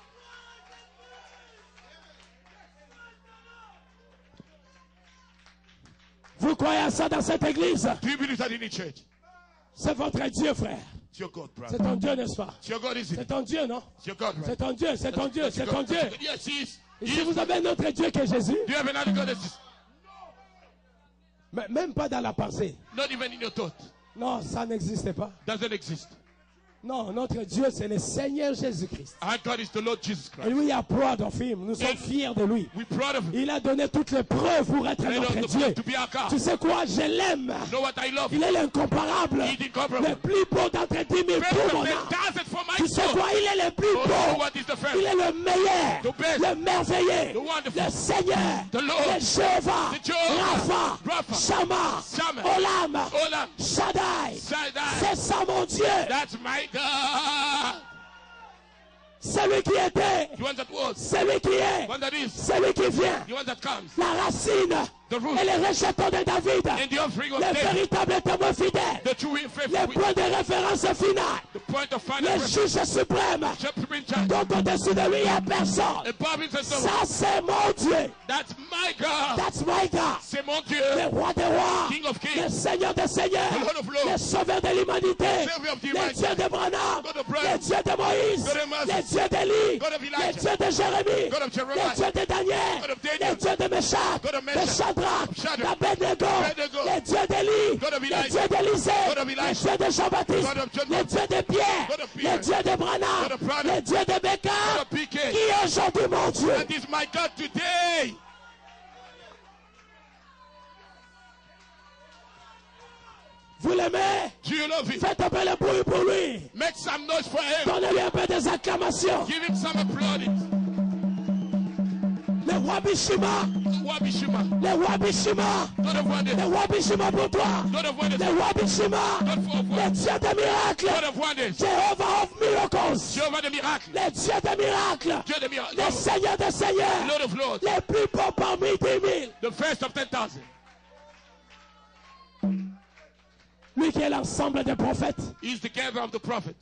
Vous croyez à ça dans cette église? Do you believe that in the church? C'est votre Dieu, frère. It's your God, C'est brother. ton Dieu, n'est-ce pas? It's your God, isn't C'est it? ton Dieu, non? It's your God, right? C'est ton Dieu, c'est ton Dieu, c'est ton Dieu. Yes, he is. Et si vous avez un autre Dieu que Jésus, Do you have another God that's même pas dans la pensée. not even in your thought? Non, ça n'existe pas. Doesn't exist. Non, notre Dieu, c'est le Seigneur Jésus-Christ. Our God is the Lord Jesus Et Christ. lui, il a proud of him. Nous sommes fiers de lui. We're proud of him. Il a donné toutes les preuves pour être Made notre of the Dieu. blood to be our God. Tu sais quoi? Je l'aime. Know what I love? Il est l'incomparable. He's incomparable. Le plus beau d'entre 10 000 Best pour of mon them âme. does it for my Tu sais soul. quoi? Il est le plus Oh, know beau. what is the Il first? est le meilleur. The best. Le merveilleux. The wonderful. Le Seigneur. The Lord. Le Jéhovah. The Jehovah. Rapha. Rapha. Shammah. Shammah. Olam. Olam. Shaddai. Shaddai. C'est ça mon Dieu. That's my God. Celui qui était. The one that was. Celui qui est. The one that is. Celui qui vient. The one that comes. La racine. The root. Et le rejeton de David. And the offering of Le David. véritable témoin fidèle. The true and Le faithful. point de référence final. The point of final Le reference. juge suprême. Supreme judge. Donc au-dessus de lui, il n'y a personne. Above him says Ça, c'est mon Dieu. That's my God. That's my God. C'est mon Dieu. Le roi des rois. King of kings. Le Seigneur des seigneurs. The Lord of lords. Le sauveur de l'humanité. Savior of the Le humanity. Dieu de Branham. God of Branham. Le Dieu de Moïse. God of Moses. Le Dieu d'Élie. God of Le Elijah. Dieu de Jérémie. God of Jeremiah. Le Dieu de Daniel. God of Daniel. Le Dieu de Meshach. God of De Meshach. Shadrach. Of Shadrach. d'Abednego. Abednego. Le Dieu d'Élie. God of Le Elijah. Dieu d'Élisée. God of Le Elijah. Dieu de Jean-Baptiste. God of John Le Dieu de Pierre. God of Peter. Le Dieu de Branham. God of Branham. Le Dieu de Becca. God of PK. Qui est aujourd'hui mon Dieu? That is my God today. Vous l'aimez? Do you love him? Faites un peu le bruit pour lui. Make some noise for him. Donnez-lui un peu des acclamations. Give him some applause. Le roi Bishima. Wabishima. Le roi Bishima. God of wonders. Le roi Bishima pour toi. God of wonders. Le roi Bishima. God of Le wonders. Dieu des miracles. God of wonders. Jehovah of miracles. Jehovah the miracle. Le Dieu des miracles. Dieu the miracle. Le Seigneur des seigneurs. Lord of lords. Les plus beaux parmi 10 000. The first of 10,000. Lui qui est l'ensemble des prophètes. He is the gatherer of the prophet.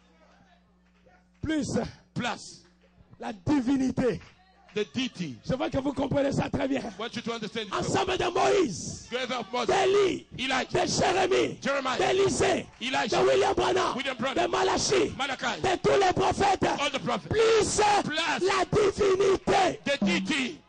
Plus Plus la divinité. the deity. Je vois que vous comprenez ça très bien. I want you to understand. Ensemble de Moïse. Gatherer of Moses. D'Élie. Elijah. De Jérémie. Jeremiah. D'Élisée. De Elijah. William Branham. William Branham. De Malachi. Malachi. De tous les prophètes. All the prophets. Plus la divinité. The deity.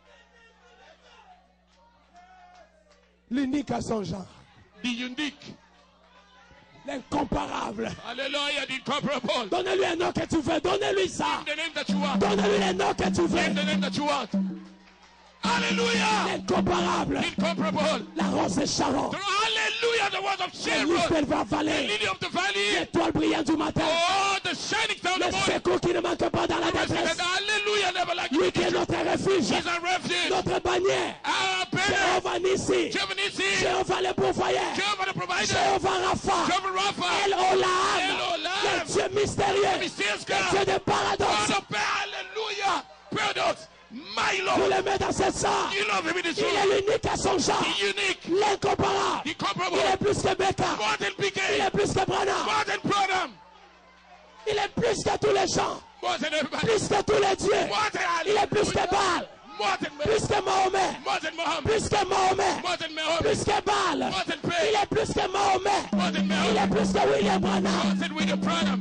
L'unique à son genre. The unique. L'incomparable. Hallelujah. The incomparable. Donnez-lui un nom que tu veux. Donnez-lui ça. The name that you want. Donnez-lui le nom que tu Name veux. the name that you want. Hallelujah. L'incomparable. Incomparable. La rose de Sharon. Hallelujah. The word of L'église Sharon. d'Elva The Valley. lily of the valley. L'étoile brillante du matin. Oh, the shining star of Le the morning. secours qui ne manque pas dans la détresse. Hallelujah. Never like Lui you. qui est notre refuge. He's a refuge. Notre bannière. Our banner. Jéhovah Nissi. Jehovah Nissi. Jéhovah le pourvoyeur. Jehovah the provider. Jéhovah Rapha. Jehovah Rapha. El Olam. El Olam. Le Dieu mystérieux. Mysterious Le God. Dieu de paradoxe. God of Hallelujah. Paradox. My Lord. Vous le mettez dans ce sang. You love him in this Il room. est l'unique à son genre. The unique. L'incomparable. The incomparable. Il est plus que Becca. More than Il BK. est plus que Branham. More than Branham. Il est plus que tous les gens. More than everybody. Plus que tous les dieux. More than Il est plus que Baal. More than Plus que Mahomet. More than Muhammad. Plus que Mahomet. More than Muhammad. Plus que Baal. More than Pray. Il est plus que Mahomet. More than Il est Muhammad. plus que William Branham. More than William Branham.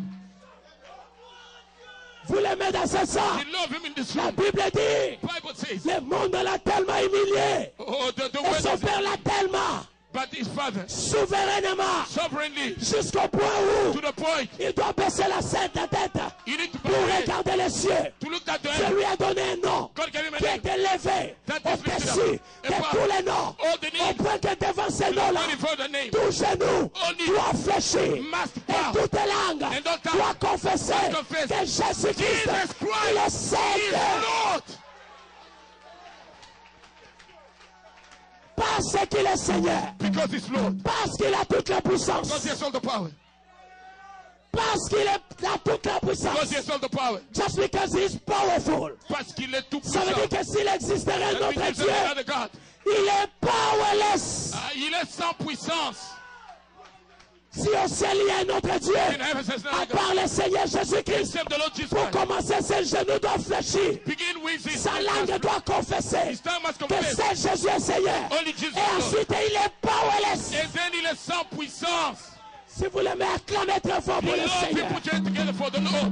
Vous l'aimez dans ce sang. You love him in this La room. Bible dit, Bible says. le monde l'a tellement humilié. Oh, the Et son word père l'a tellement, but his father souverainement, sovereignly jusqu'au point to où the point il doit baisser la tête you need to pour pray regarder les cieux. to look at the Je heaven. lui ai donné un nom God gave him a qui a name. été élevé au-dessus de tous les noms, au point que devant ces noms-là, Only for the name. tout genou Only doit fléchir must et bow. toute langue And don't doubt. doit confesser Must confess. que Jésus-Christ Jesus est Christ le is Seigneur. Lord. Parce qu'il est Seigneur, Because he's Lord. parce qu'il a toute la Because he puissance, has all the power. parce qu'il a toute la Because he puissance. has all the power. Just because he is powerful. Parce qu'il est tout Ça veut puissant. dire que s'il existerait un That autre means Dieu, there's another God. il est powerless. Il est sans puissance. Si au ciel il y a un autre Dieu, In heaven says à another God. part le Seigneur Jésus-Christ, Except the Lord Jesus pour Christ. commencer, ses genoux doivent fléchir. Begin with his Sa langue doit confesser His tongue must que confess. c'est Jésus est Seigneur. Only Jesus Et is Lord. ensuite, il est powerless. And then il est sans puissance. Si vous l'aimez, acclamez très fort pour You le love Seigneur. people, put your hands together for the Lord.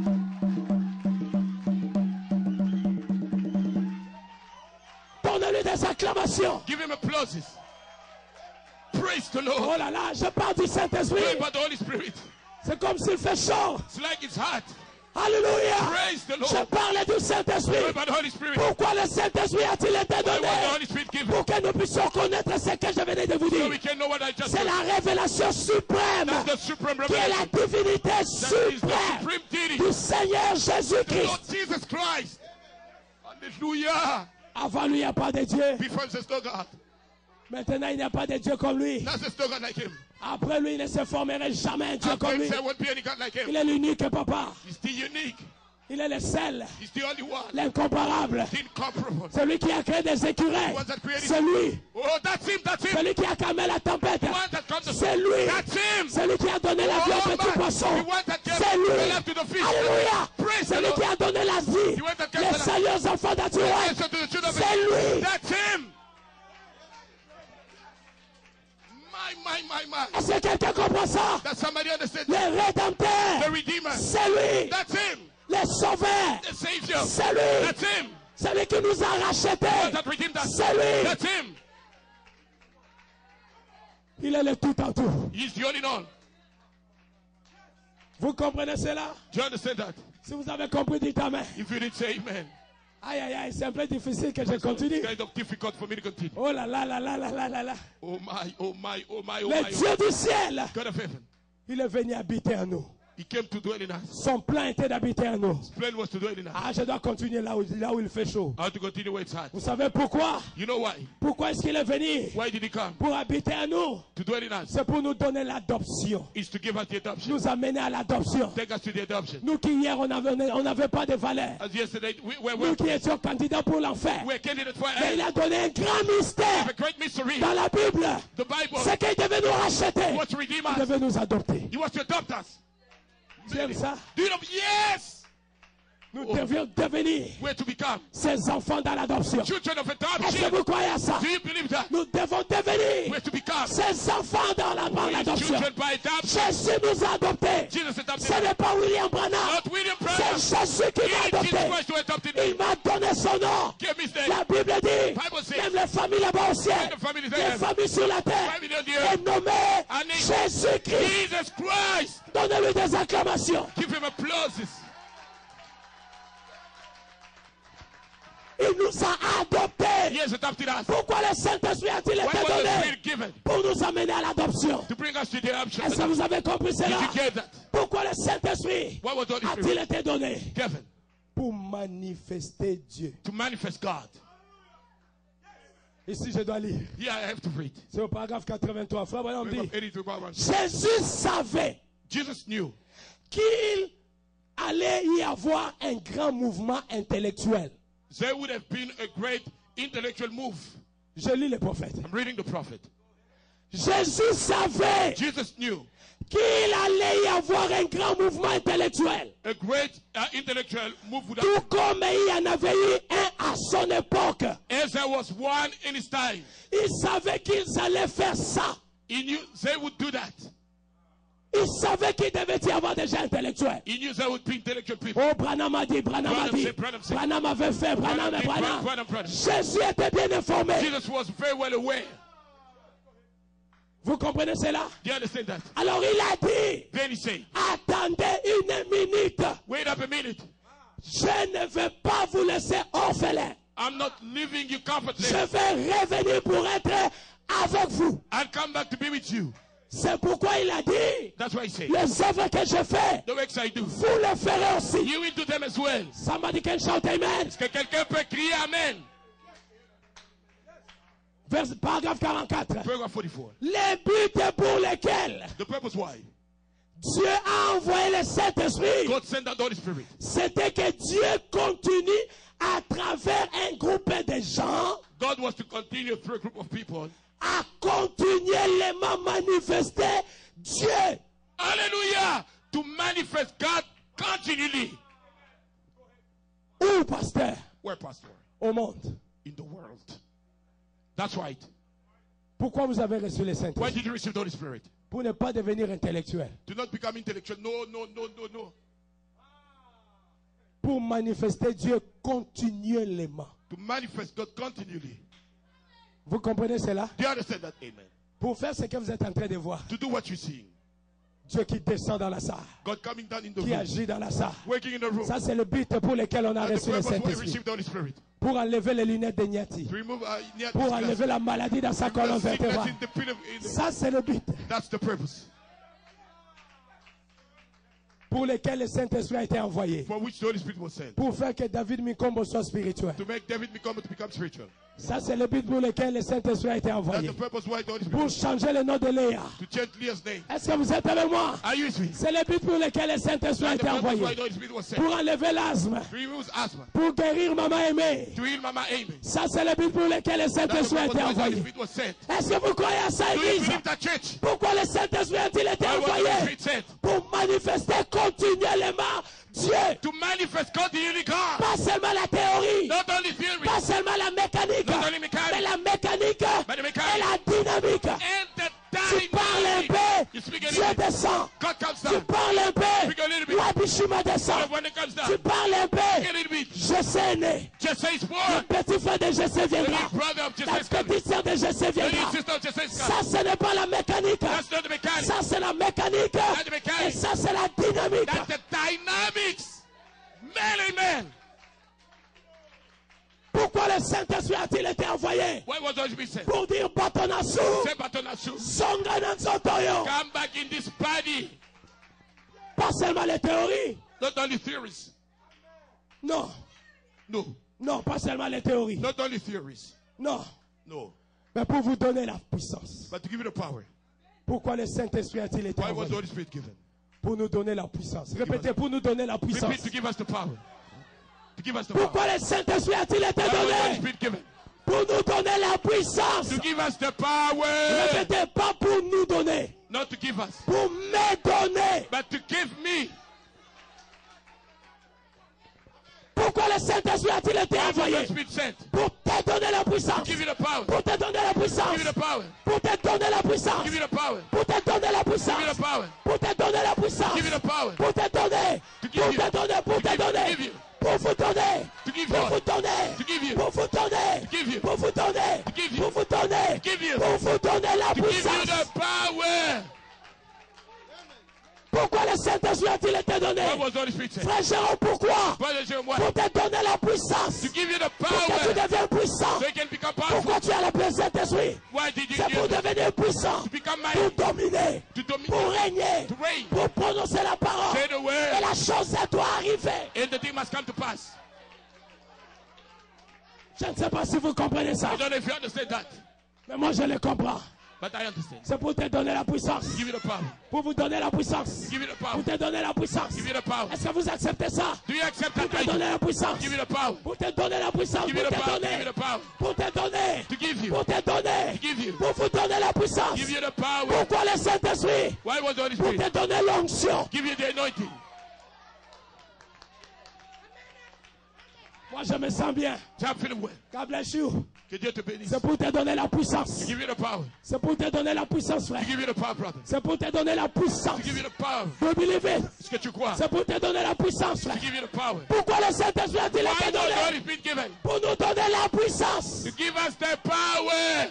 Donnez-lui des acclamations. Give him applauses. Praise the Lord. Oh là là, je parle du Saint-Esprit. Pray about the Holy Spirit. C'est comme s'il fait chaud. It's like it's hot. Alléluia. Praise the Je Lord. parlais du Pray Saint-Esprit. about the Holy Spirit. Pourquoi le Saint-Esprit a-t-il été Why was the donné? Holy Spirit given? Pour que nous puissions connaître ce que je venais de vous So dire. we can know what I just C'est said. la révélation suprême That's the supreme qui est la revelation. divinité That is the suprême supreme deity. du Seigneur The Lord Jésus-Christ. Jesus Christ. Hallelujah. Avant lui, il n'y a pas de Dieu. Before there's no God. Maintenant, il n'y a pas de Dieu comme lui. Now there's no God like him. Après lui, il ne se formerait jamais un Dieu After comme him, lui. there won't be any God like him. Il est l'unique papa. He's the unique. Il est le seul, He's the only one. l'incomparable. The incomparable. Celui qui a créé des écureuils. The one that created. C'est lui. Oh, that's him. That's him. Celui qui a calmé la tempête. The one that comes to C'est lui. That's him. Celui qui a donné la vie aux petits man. poissons. The one that gave C'est the lui. life to the fish. Alléluia. Praise the Celui Lord. qui a donné la vie. The one that gave Les the life. saluts aux enfants d'Atuel. Answer to the children of C'est Israel. lui. That's him. My. Est-ce que quelqu'un comprend ça? That somebody understands. Le Rédempteur. The Redeemer. C'est lui. That's him. Le Sauveur. The Savior. C'est lui. That's him. Celui qui nous a The one rachetés. that redeemed us. C'est lui. That's him. Il est le tout en tout. He's the only one. Vous comprenez cela? Do you understand that? Si vous avez compris, dites amen. If you didn't say amen, Aïe, aïe, aïe, c'est un peu difficile que je it's continue. kind of difficult for me to continue. Oh là là là là là là là là. Oh my, oh my, oh my, oh Le my. Dieu du ciel, God of heaven. il est venu habiter en nous. He came to dwell in us. Son plan était d'habiter en nous. His plan was to dwell in us. Ah, je dois continuer là où il fait chaud. I have to continue where it's hot. Vous savez pourquoi? You know why? Pourquoi est-ce qu'il est venu? Why did he come? Pour habiter en nous. To dwell in us. C'est pour nous donner l'adoption. Is to give us the adoption. Nous amener à l'adoption. Take us to the adoption. Nous qui hier, on n'avait pas de valeur. As yesterday, Nous qui étions candidats pour l'enfer. we're candidates for Mais il a donné un grand mystère a great mystery. dans la Bible. The Bible C'est qu'il devait nous racheter. was to redeem Il us. devait nous adopter. He was to adopt us. Tu aimes ça? Do you know? Yes! Nous devions devenir We're to become ces enfants dans l'adoption. children of Est-ce que adoption. vous croyez à ça? Do you believe that? Nous devons devenir We're to become ces enfants dans l'adoption. children by adoption. Jésus nous a adoptés. Jesus adopted Ce us. n'est pas William Branham. Not William Branham. C'est Jésus qui m'a Jesus adopté. Christ who adopted Il me. m'a donné son nom. Give me his name. La Bible dit, Bible says, même les familles là-bas au ciel, the family is les there. familles sur la terre, Family on the est earth. nommé And he- Jésus-Christ. Jesus Christ. Donnez-lui des acclamations. Give him applauses. Il nous a adoptés. He has adopted us. Pourquoi le Saint-Esprit a-t-il Why été was the donné? Spirit given? Pour nous amener à l'adoption. To bring us to the adoption. Est-ce que vous avez compris Did cela? you get that? Pourquoi le Saint-Esprit Why was the Holy a-t-il Spirit été donné? given? Pour manifester Dieu. To manifest God. Ici, je dois lire. Here I have to read. C'est au paragraphe 83. Frère Branham dit, 83 bar 1. Jésus savait Jesus knew qu'il allait y avoir un grand mouvement intellectuel. there would have been a great intellectual move. Je lis les prophètes. I'm reading the prophet. Jésus savait Jesus knew qu'il allait y avoir un grand mouvement intellectuel. a great intellectual move would Tout happen. comme il y en avait eu un à son époque. As there was one in his time. Il savait qu'ils allaient faire ça. He knew they would do that. Il savait qu'il devait y avoir des gens intellectuels. He knew there would be intellectual people. Oh, Branham a dit, Branham a dit. Branham avait fait, Branham et Branham. Jésus était bien informé. Jesus was very well aware. Vous comprenez cela? Do you understand that? Alors il a dit, Then he said, attendez une minute. wait up a minute. Je ne vais pas vous laisser orphelin. I'm not leaving you comfortless. Je vais revenir pour être avec vous. I'll come back to be with you. C'est pourquoi il a dit, That's why he said, les œuvres que je fais, the works I do, vous les ferez aussi. you will do them as well. Somebody can shout amen. Est-ce que quelqu'un peut crier Amen? Paragraphe 44. Paragraph 44. Les buts pour lesquels The purpose why Dieu a envoyé le Saint-Esprit, God sent out the Holy Spirit. c'était que Dieu continue à travers un groupe de gens God was to continue through a group of people. à continuellement manifester Dieu. Hallelujah! To manifest God continually. Où, pasteur? Where, Pastor? Au monde. In the world. That's right. Pourquoi vous avez reçu le Why Saint-Esprit? did you receive the Holy Spirit? Pour ne pas devenir intellectuel. Do not become intellectual. No. Pour manifester Dieu continuellement. To manifest God continually. Vous comprenez cela? Do you understand that? Amen. Pour faire ce que vous êtes en train de voir. To do what you're seeing. Dieu qui descend dans la salle. God coming down in the Qui room. agit dans la salle. Working in the room. Ça, c'est le but pour lequel on a And the reçu le purpose why we Saint-Esprit. received the Holy Spirit. Pour enlever les lunettes de Niati. To remove Pour enlever la maladie dans sa colonne vertébrale. Ça, c'est le but. That's the purpose. Pour lequel le Saint-Esprit a été envoyé. For which the Holy Spirit was sent. Pour faire que David Mikombo soit spirituel. To make David become spiritual. Ça, c'est le but pour lequel le Saint-Esprit a été That's envoyé. the purpose why the Holy Spirit Pour changer le nom de Léa. to change Leah's name. Est-ce que vous êtes avec moi? Are you with me? C'est le but pour lequel le Saint-Esprit a That's the été purpose why envoyé. the Holy Spirit was sent. Pour enlever l'asthme. To remove asthma. Pour guérir maman aimée. To heal Mama Amy. Ça, c'est le but pour lequel le That's the Saint-Esprit a purpose été why the Holy envoyé. Spirit was sent. Est-ce que vous croyez à ça, Do you Église? believe that, church? Pourquoi le Saint-Esprit a-t-il été Why was the Holy envoyé? Spirit sent? Pour manifester continuellement Dieu. To manifest continually God. Pas seulement la théorie. Not only theory. Pas seulement la mécanique. Not only mechanics. Mais la mécanique But the et mechanics. la dynamique. And the Tu parles un dynamic. peu, You speak a Dieu little bit. descend. God comes Tu down. parles un peu, Speak a little bit. Wabishima descend. When it comes Tu down. parles un Speak peu, a little bit. Jessé est né. Jesse is Le born. petit frère de Jessé The viendra. little brother of La Jesse is coming. petite sœur de Jessé The viendra. little sister of Jesse is Ça, coming. ce n'est pas la mécanique. That's not the mechanics. Ça, c'est la mécanique. That's the mechanics. Et ça, c'est la dynamique. That's the dynamics. Amen. Pourquoi le Saint-Esprit a-t-il été envoyé? Why was the Holy Spirit sent? Pour dire Batonasu, Say Batonasu. Zonga Nanzotoyo. Come back in this body. Pas seulement les théories. Not only theories. Non. No. Non, pas seulement les théories. Not only theories. Non. No. Mais pour vous donner la puissance. But to give you the power. Pourquoi le Saint-Esprit a-t-il été Why was the envoyé? Holy Spirit given? Pour nous donner la puissance. Répétez, pour nous donner la puissance. Repeat, to give us the power. To give us the power. Pourquoi le Saint-Esprit a-t-il été Why was the Holy donné? Spirit given? Pour nous donner la puissance. To give us the power. Répétez, pas pour nous donner. Not to give us. Pour me donner. But to give me. Pourquoi le Saint-Esprit a-t-il été Why was the envoyé? Holy Spirit sent? Pour te donner la puissance. Give you the power. Pour te donner la puissance. Give you the power. Pour te donner la puissance. Give you the power. Pour te donner la Give you puissance. the power. Pour te donner la puissance. Give you the power. Pour te donner. To give Pour you. te donner. Pour To te give- donner. to give you. Pour vous donner. To give Pour you. vous donner. To give you. Pour vous donner. To give you. Pour vous donner. To give you. Pour vous donner. To give you. Pour vous donner la To give you puissance. the power. Pourquoi le Saint-Esprit a-t-il été donné? Why was the Holy Spirit sent? Frère Jérôme, pourquoi? Brother Jeremiah, Pour te donner la puissance. to give you the Pour que tu power deviennes puissant. so you can become powerful. Pourquoi tu as la pleine Saint-Esprit? Why did you C'est pour use it? devenir puissant. To become Pour mighty, dominer. to Pour dominate, régner. to reign. Pour prononcer la parole. Say the Et word, la chose doit arriver. and the thing must come to pass. Je ne sais pas si vous comprenez ça. I don't know if you understand that, Mais moi je le comprends. But I understand. C'est pour te donner la puissance. Give you the power. Pour vous donner la puissance. Give you the power. Pour te donner la puissance. Give you the power. Est-ce que vous acceptez ça? Do you accept Pour that? te donner la puissance. Give you the power. Pour te donner la puissance. Give you Pour the te power. donner. Give you the power. Pour te donner. To give you. Pour te donner. Give you. Pour vous donner la puissance. Give you the power. Pourquoi le Saint-Esprit? Why was the Holy Pour Spirit? te donner l'onction. Give you the anointing. Moi, je me sens bien. I'm feeling well. God bless you. Que Dieu te bénisse. C'est pour te donner la To puissance. give you the power. C'est pour te donner la puissance, frère. To give you the power, brother. C'est pour te donner la puissance. To give you the power. Do you believe it? Est-ce que tu crois? C'est pour te donner la puissance, frère. To give you the power. Pourquoi le Saint-Esprit a-t-il Why été was the Holy donné? Spirit given? Pour nous donner la puissance. To give us the power.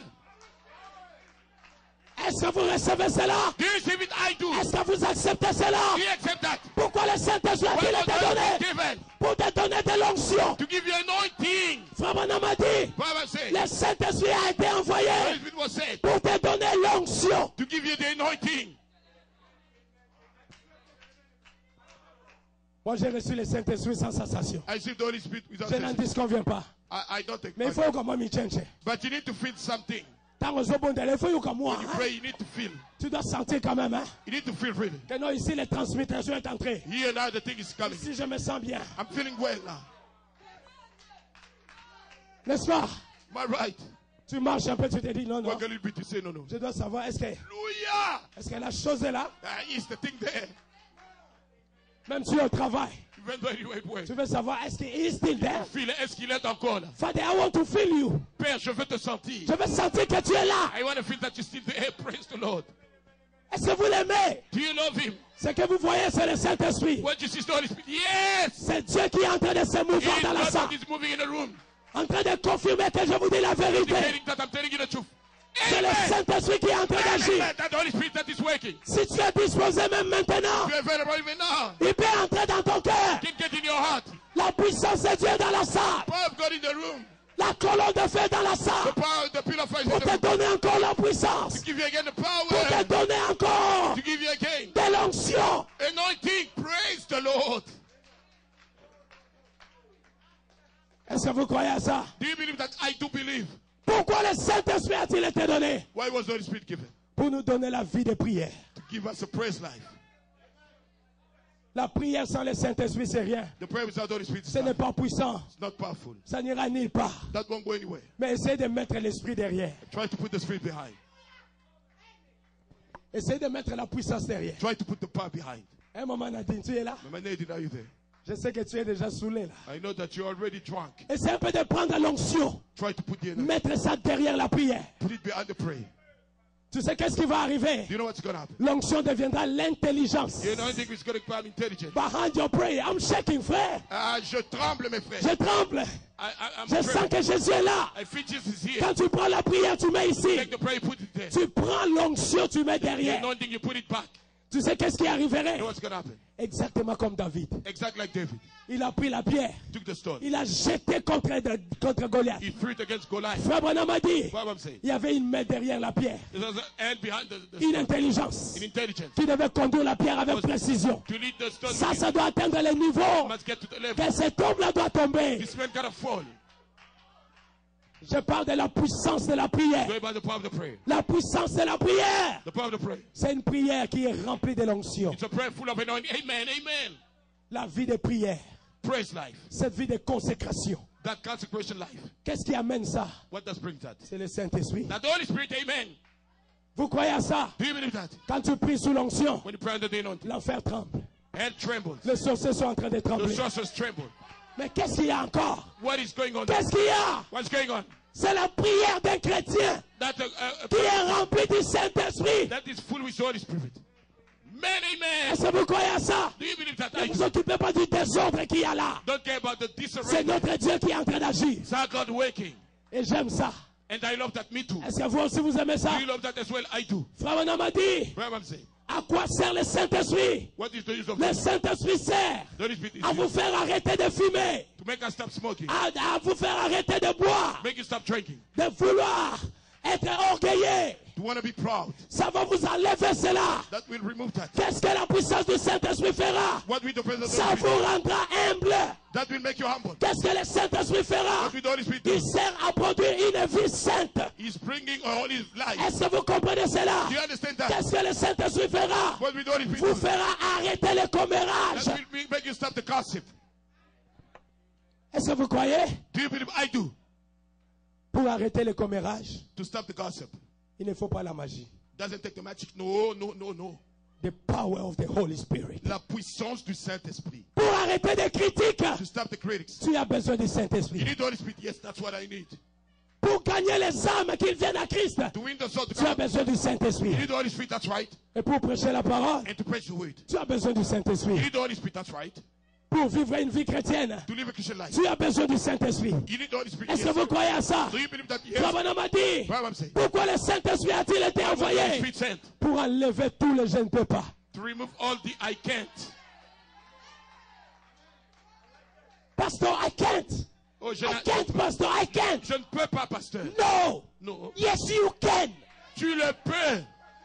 Est-ce que vous recevez cela? Do you receive it? I do. Est-ce que vous acceptez cela? Do you accept that? Pourquoi le Saint-Esprit Why a-t-il was the été Holy donné? Spirit given? Pour te donner de l'onction. To give you anointing. Frère Branham a dit, Bible says. le Saint-Esprit a été envoyé The Holy Spirit was said. pour te donner l'onction. To give you the anointing. Moi, j'ai reçu le Saint-Esprit sans sensation. I received the Holy Spirit without Je n'en sensation. disconviens pas. I don't take Mais il faut que moi m'y change. But you need to feel something. Tant que je bon il faut que moi. When you pray, you need to feel. Tu dois sentir quand même, hein. You need to feel really. Que non, ici, les transmissions est entrée. Here now the thing is coming. Ici, je me sens bien. I'm feeling well now. N'est-ce pas? Am I right? Tu marches un peu, tu te dis non, non. What can it be to say no, no? Je dois savoir, est-ce Hallelujah! que la chose est là? Is the thing there? Même si au travail, Even though you went well. tu veux savoir, est-ce qu'il est still there? Feel, est-ce qu'il est encore là? Father, I want to feel you. Père, je veux te sentir. Je veux sentir que tu es là. I want to feel that you're still there. Praise the Lord. Est-ce que vous l'aimez? Do you love him? Ce que vous voyez, c'est le Saint-Esprit. What you see is the Holy Spirit. Yes! C'est Dieu qui est en train de se It mouvoir is dans la God salle. that is moving in the room. En train de confirmer que je vous dis la vérité. Indicating that I'm telling you the truth. C'est le Amen. Saint-Esprit qui est en train d'agir. Amen. That the Holy Spirit that is working. Si tu es disposé même maintenant, You're available even now. il peut entrer dans ton cœur. Can get in your heart. La puissance de Dieu dans la salle. Power of God in the room. La colonne de feu dans la The salle. power, the pillar of fire is in Pour the te room. donner encore la puissance. To give you again the Pour power. te donner encore To give you again de l'onction. anointing. Praise the Lord. Est-ce que vous croyez à ça? Do you believe that? I do believe. Pourquoi le Saint-Esprit a-t-il été donné? Why was the Holy Spirit given? Pour nous donner la vie de prière. To give us a praise life. La prière sans le Saint-Esprit, c'est rien. The prayer without the Holy Spirit is Ce n'est pas puissant. not powerful. Ça n'ira nulle part. That won't go anywhere. Mais essayez de mettre l'Esprit derrière. Try to put the Spirit behind. Essayez de mettre la puissance derrière. Try to put the power behind. Un moment, Nadine, tu es là? Mama Nadine, are you there? Je sais que tu es déjà saoulé là. I know that you're already drunk. Essayez un peu de prendre l'onction. Try to put the energy. Mettre ça derrière la prière. Put it behind the prayer. Tu sais qu'est-ce qui va arriver? Do you know what's going to happen? L'onction deviendra l'intelligence. You know, I think it's going to become intelligent. Behind your prayer. I'm shaking, frère. Je tremble, mes frères. Je tremble. I'm Je sens afraid. que Jésus est là. I feel Jesus is here. Quand tu prends la prière, tu mets ici. Take the prayer, put it there. Tu prends l'onction, tu mets The derrière. anointing, you put it back. Tu sais qu'est-ce qui You arriverait? know what's going to happen? Exactement comme David. Exactly like David. Il a pris la pierre. Took the stone. Il a jeté contre Goliath. He threw it against Goliath. Frère Branham a dit, What I'm saying? il y avait une main derrière la pierre. There's an hand behind the Une stone. intelligence In intelligence. qui devait conduire la pierre avec précision. To lead the stone. Ça doit atteindre les niveaux Must get to the level. que cet homme-là doit tomber. This man gotta fall. Je parle de la puissance de la prière. Go by the power of the prayer. La puissance de la prière. The power of the prayer. C'est une prière qui est remplie de l'onction. It's a prayer full of anointing. Amen. Amen. La vie de prière. Praise life. Cette vie de consécration. That consecration life. Qu'est-ce qui amène ça? What does bring that? C'est le Saint-Esprit. That the Holy Spirit. Amen. Vous croyez à ça? Do you believe that? Quand tu pries sous l'onction, When you pray under the anointing, l'enfer tremble. hell trembles. Les sorciers sont en train de The trembler. sorcerers tremble. Mais qu'est-ce qu'il y a encore? What is going on there? Qu'est-ce qu'il y a? What's going on? C'est la prière d'un chrétien That, qui est rempli du Saint-Esprit. that is full with the Holy Spirit. Amen, amen. Est-ce que vous croyez à ça? Do you believe that? Ne vous occupez pas du désordre qu'il y a là. Don't care about the C'est disarray. notre Dieu qui est en train d'agir. It's our God working. Et j'aime ça. And I love that. Me too. Est-ce que vous aussi vous aimez ça? Do you love that as well? I do. Frère Branham a dit, What I'm saying. à quoi sert le Saint-Esprit? What is the use of Le the Saint-Esprit sert The Holy Spirit? Is à vous used faire arrêter de fumer, to make us stop smoking. à vous faire arrêter de boire, Make you stop drinking. de vouloir être orgueilleux. To want to be proud. Ça va vous enlever cela. That will remove that. Qu'est-ce que la puissance du Saint-Esprit fera? What will the presence of the Ça Holy vous Spirit? rendra humble. That will make you humble. Qu'est-ce que le Saint-Esprit fera? What will the Holy Spirit Il do? sert à produire une vie sainte. He is bringing all his life. Est-ce que vous comprenez cela? Do you understand that? Qu'est-ce que le Saint-Esprit fera? What we do is Vous fera arrêter les commérages. that will make you stop the gossip. Est-ce que vous croyez? Do you believe? I do. Pour arrêter les commérages, To stop the gossip. il ne faut pas la magie. Doesn't take the magic. No, no, no, no. The power of the Holy Spirit. La puissance du Saint-Esprit. Pour arrêter des critiques, To stop the critics. tu as besoin du You Saint-Esprit. need the Holy Spirit. Yes, that's what I need. Pour gagner les âmes qui viennent à Christ, To win the soul to tu as God. besoin du Saint-Esprit. You need the Holy Spirit. That's right. Et pour prêcher la parole, And to preach the word. tu as besoin du You Saint-Esprit. need the Holy Spirit. That's right. Pour vivre une vie chrétienne, To live a Christian life. tu as besoin du Saint-Esprit. You need the Holy Spirit. Est-ce que Yes. vous croyez à ça? Do you believe that? Yes. Abraham a dit, What I'm saying. pourquoi le Saint-Esprit a-t-il été Why was the Holy envoyé? Spirit sent? Pour enlever tous les je ne peux pas. To remove all the I can't. Pastor, I can't. Oh, I can't, Pastor, I can't. Je ne peux pas, pasteur. No. No. Yes, you can. Tu le peux.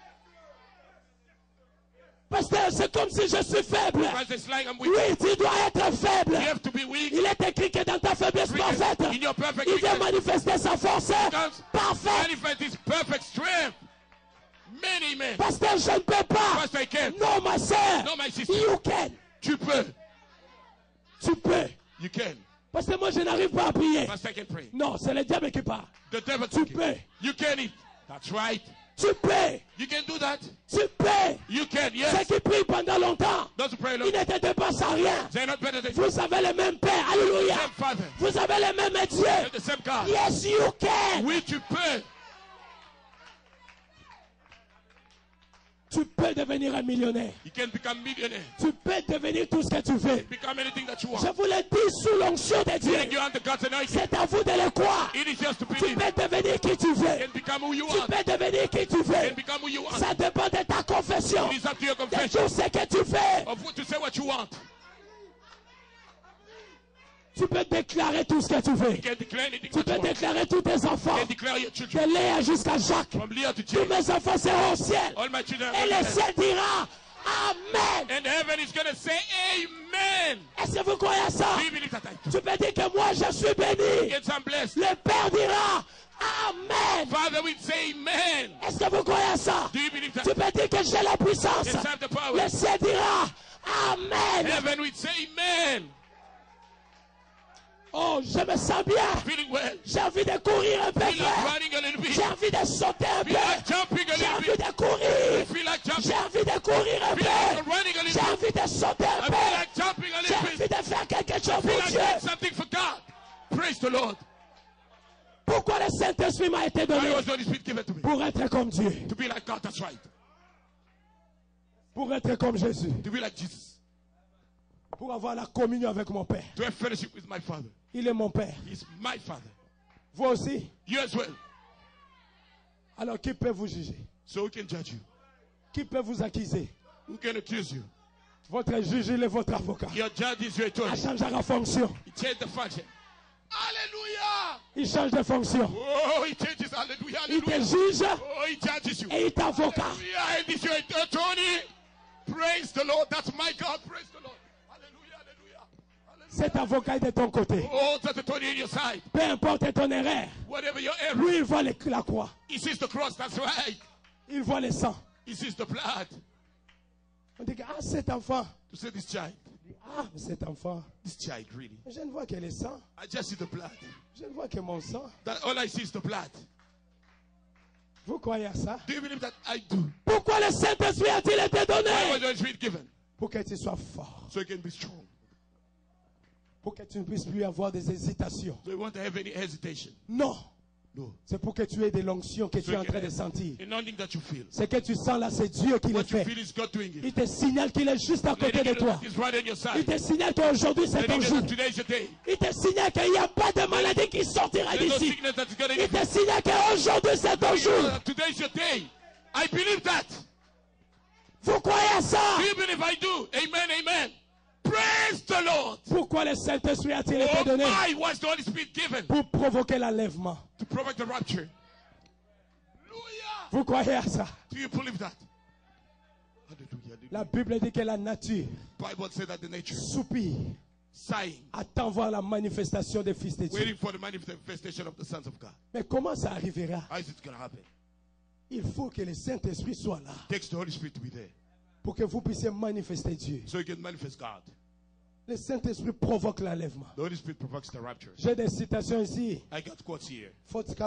Pasteur, c'est comme si je suis faible. Because it's like I'm weak. Oui, tu dois être faible. You have to be weak. Il est écrit que dans ta faiblesse parfaite, In your perfect il vient weakness, manifester sa force comes parfaite. manifest his perfect strength. Many men. Pasteur, je ne peux pas. Pastor, I can't. Non, ma soeur. No, my sister. You can. Tu peux. Tu peux. You can. Parce que moi, je n'arrive pas à prier. Pastor, I can pray. Non, c'est le diable qui parle. The devil Tu took peux. it. You can eat. That's right. Tu peux. You can do that. Tu peux. You can, Ceux yes. qui prient pendant longtemps, Those who pray ils alone, ne te dépassent à rien. they're not better than you. Vous avez le même Père. Alléluia. Same Father. Vous avez le même Dieu. They're the same God. Yes, you can. Oui, tu peux. Tu peux devenir un millionnaire. You can become millionaire. Tu peux devenir tout ce que tu veux. Become anything that you Je want. vous le dis sous l'onction de Dieu. Feeling you under God's anointing. C'est à vous de le croire. It is just to Tu believe. peux devenir qui tu veux. You can become who you Tu want. peux devenir qui tu You veux. can become who you want. Ça dépend de ta confession. It is up to your De confession. tout ce que tu fais. Of what to say what you want. Tu peux déclarer tout ce que tu veux. You can declare anything Tu that peux you want. déclarer tous tes enfants. You can declare your De children. Léa jusqu'à Jacques. From Leah to Tous James. mes enfants seront au ciel. All my children Et are le in heaven. ciel dira Amen. And heaven is going to say amen. Est-ce que vous croyez à ça? Do you believe that I do? Tu peux dire que moi je suis béni. Yes, I'm blessed. Le Père dira Amen. Father, we say amen. Est-ce que vous croyez à ça? Do you believe Tu that? peux dire que j'ai la puissance. Yes, I have the power. Le ciel dira Amen. Heaven, we say amen. Oh, je me sens bien. Feeling well. J'ai envie de courir un peu. Feel like frère. running a little bit. J'ai envie de sauter un Feel like peu. jumping a J'ai little envie bit. de courir. Feel like jumping. J'ai envie de courir un Feel like peu. running a J'ai little bit. envie de sauter un I feel peu. like jumping a J'ai little envie bit. de faire quelque chose I feel pour like Dieu. doing something for God. Praise the Lord. Pourquoi le Saint-Esprit m'a été Why donné? was the Holy Spirit given to me? Pour être comme Dieu. To be like God, that's right. Pour être comme Jésus. To be like Jesus. Pour avoir la communion avec mon Père. To have fellowship with my Father. Il est mon Père. He's my Father. Vous aussi. You as well. Alors qui peut vous juger? So who can judge you? Qui peut vous accuser? Who can accuse you? Votre juge, il est votre avocat. Your judge is your Il attorney. change la fonction. He changed the function. Hallelujah. Il change de fonction. Oh, he changes. Hallelujah. Il te Hallelujah. juge Oh, he judges you. et il t'avocat. Hallelujah. And is your attorney. Praise the Lord. That's my God. Praise the Lord. Hallelujah. Hallelujah. Hallelujah. Cet avocat est de ton côté. Oh, that's attorney in your side. Peu importe ton erreur. Whatever your error. Lui, il voit la croix. He sees the cross. That's right. Il voit le sang. He sees the blood. On dit que, ah, cet enfant. To say this child. Ah, cet enfant. This child, really. Je ne vois que le sang. I just see the blood. Je ne vois que mon sang. That all I see is the blood. Vous croyez à ça? Do you believe that I do? Pourquoi le Saint-Esprit a-t-il été Why was donné? the Holy Spirit given? Pour que tu sois fort. So you can be strong. Pour que tu ne puisses plus avoir des hésitations. So you won't have any hesitation. Non. No. C'est pour que tu aies de l'onction que So tu es en you train can de sentir. have anything that you feel. Ce que tu sens là, c'est Dieu qui le What you fait. feel is God doing Il it. te signale qu'il est juste à côté de toi. He's right on your Il side. te signale qu'aujourd'hui c'est ton jour. Today is your day. Il te signale qu'il n'y a pas de maladie qui sortira There's no d'ici. sickness that's going to Il te signale qu'aujourd'hui c'est ton jour. Today is your day. I believe that. Vous croyez à ça? Do you believe I do? Amen, amen. Praise the Lord. Pourquoi le Saint-Esprit a-t-il été Oh donné? my, was the Holy Spirit given? Pour provoquer l'enlèvement. To provoke the rapture. Hallelujah. Vous croyez à ça? Do you believe that? Hallelujah. La Bible dit que la nature Bible said that the nature soupire attend voir la manifestation des fils de Dieu. Waiting for the manifestation of the sons of God. Mais comment ça arrivera? How is it going to happen? Il faut que le Saint-Esprit soit là. It takes the Holy Spirit to be there. Pour que vous puissiez manifester Dieu. So you can manifest God. Le Saint-Esprit provoque l'enlèvement. The Holy Spirit provokes the rapture. J'ai des citations ici. I got quotes here. Because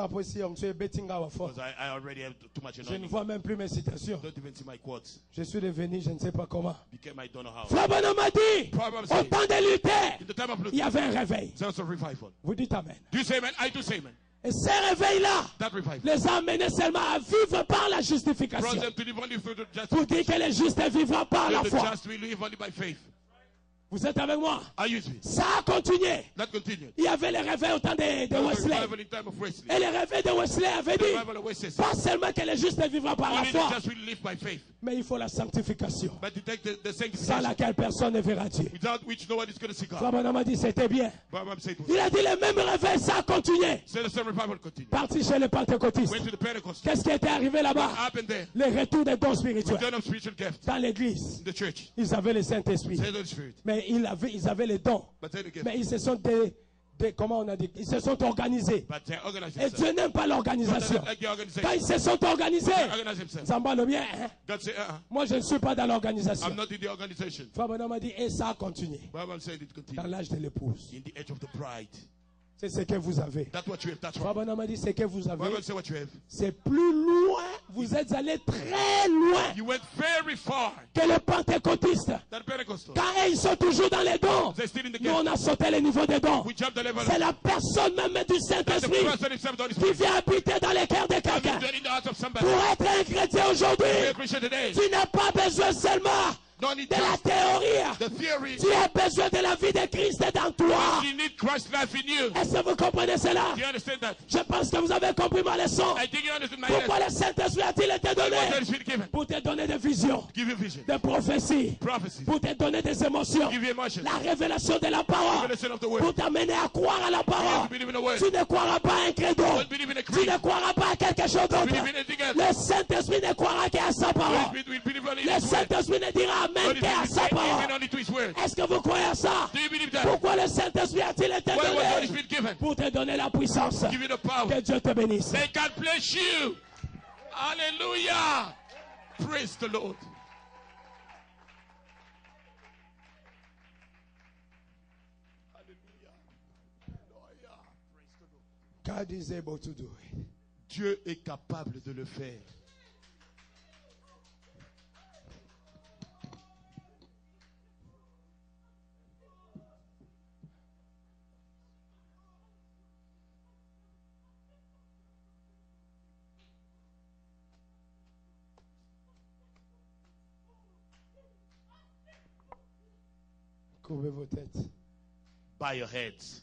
I already have too much je ne anointing. vois même plus mes citations. Don't even see my quotes. Je suis devenu, je ne sais pas comment. Became I don't know how. Frère Branham a dit, au temps de Luther, In the time of Luther, il y avait un réveil. sense of revival. Vous dites Amen. Do you say amen? I do say amen. Et ces réveils-là That revival les a amenés seulement à vivre par la brought justification. them to live only through the just. Pour dire que les justes vivront par la The foi. just will live only by faith. Vous êtes avec moi? Are you with me? Ça a continué. That continued. Il y avait les réveils au temps de There was a Wesley. revival in time of Wesley. Et les réveils de Wesley avaient The dit, revival of Wesley. pas seulement que les justes vivront par la Only the foi, just will live by faith. mais il faut la sanctification, But to take the sans sanctification, laquelle personne ne verra Dieu. without which no one is going to see Frère God. Branham a dit c'était bien. But said, Il a dit les mêmes réveils, ça a continué. so the same revival continued. Parti chez les pentecôtistes. Went to the Pentecost. Qu'est-ce qui était arrivé What là-bas? happened there? Le retour des dons spirituels. Return of spiritual gifts Dans l'église, in the church. ils avaient le Saint-Esprit. Say the Holy Spirit. Mais ils avaient les dons. But say the gift. Mais ils se sont comment on a dit? Ils se sont organisés. But they organize Et themselves. Dieu n'aime pas God l'organisation. doesn't like the Quand organization. ils se sont organisés, They organize themselves. ça va le bien. Hein? God say, Moi, je ne suis pas dans l'organisation. I'm not in the organization. Frère Branham a dit, et ça a continué. Bible said it Dans continued. l'âge de l'épouse. In the age of the bride. C'est ce que vous avez. That's what you have. That's Frère right. Branham a dit, ce que vous avez, Bible say what you have. c'est plus loin. Vous êtes allé très loin You went very far. que les pentecôtistes. That Pentecostal. Car ils sont toujours dans les dons. They're still in the Nous, on gift. a sauté le niveau des dons. We jumped the level. C'est la personne même du That's the Saint-Esprit person himself, the Holy qui Spirit. vient habiter dans les cœurs de quelqu'un. In the heart of somebody. Pour être un chrétien aujourd'hui, Be a Christian today. tu n'as pas besoin seulement Don't need de la just théorie. the theory. Tu as besoin de la vie de Christ dans toi. You need Christ's life in you. Est-ce que vous comprenez cela? Do you understand that? Je pense que vous avez compris ma leçon. I think you understand my Pourquoi lesson. le Saint-Esprit a-t-il été What the Holy donné? Spirit given? Pour te donner des visions, Give you vision. des prophéties, Prophecy. pour te donner des émotions, Give you emotions. la révélation de la parole, Revelation of the pour word. t'amener à croire à la You parole. believe in the word. Tu ne croiras pas à un credo. Don't believe in a Tu creed. ne croiras pas à quelque chose d'autre. Believe in anything else. Le Saint-Esprit ne croira qu'à sa Holy parole. Spirit will believe only in Le His word. Saint-Esprit ne dira Holy Amen qu'à Spirit sa will parole. say only to His word. Est-ce que vous croyez à ça? Do you believe that? Pourquoi le Saint-Esprit a-t-il été Why was the Holy donné? Spirit given? Pour te donner la puissance. Give you the power. Que Dieu te bénisse. May God bless you. Hallelujah. Praise the Lord. Hallelujah. Hallelujah. Praise the Lord. God is able to do it. Dieu est capable de le faire. Couvrez vos têtes. Bow your heads.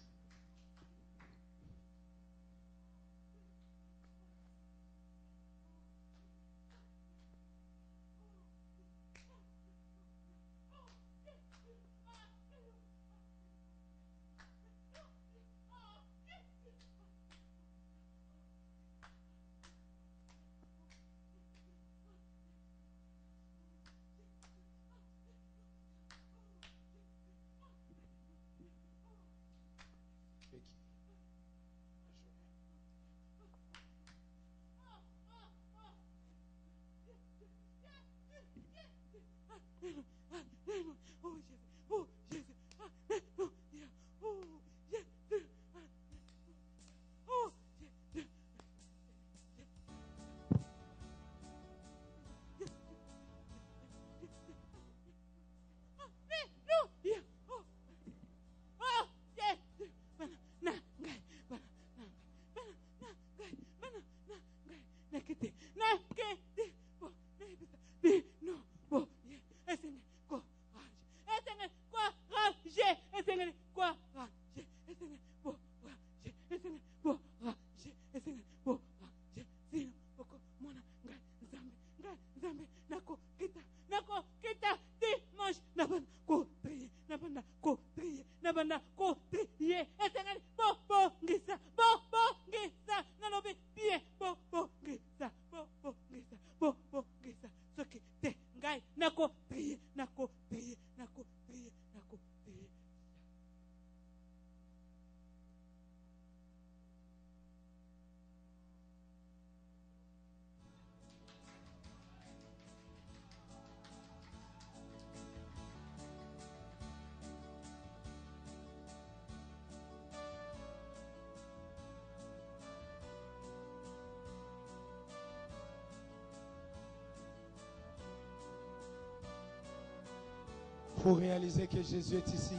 faut réaliser que Jésus est ici.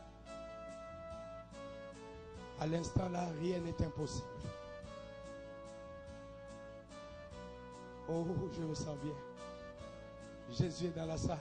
À l'instant là, rien n'est impossible. Oh, je me sens bien. Jésus est dans la salle.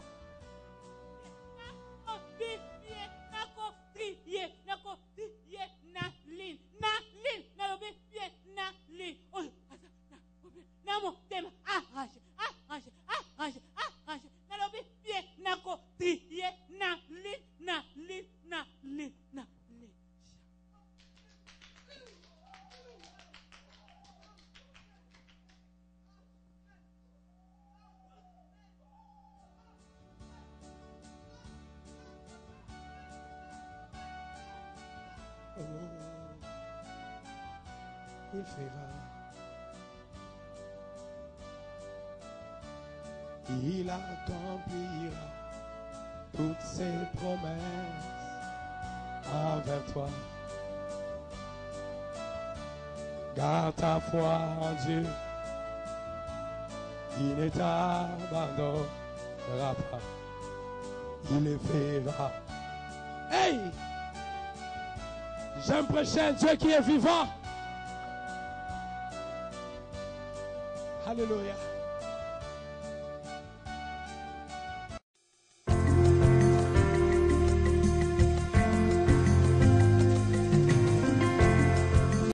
Il fera. Il accomplira toutes ses promesses envers toi. Garde ta foi en Dieu. Il ne t'abandonnera pas. Il le fera. Hey! J'aime prêcher un Dieu qui est vivant. Alléluia.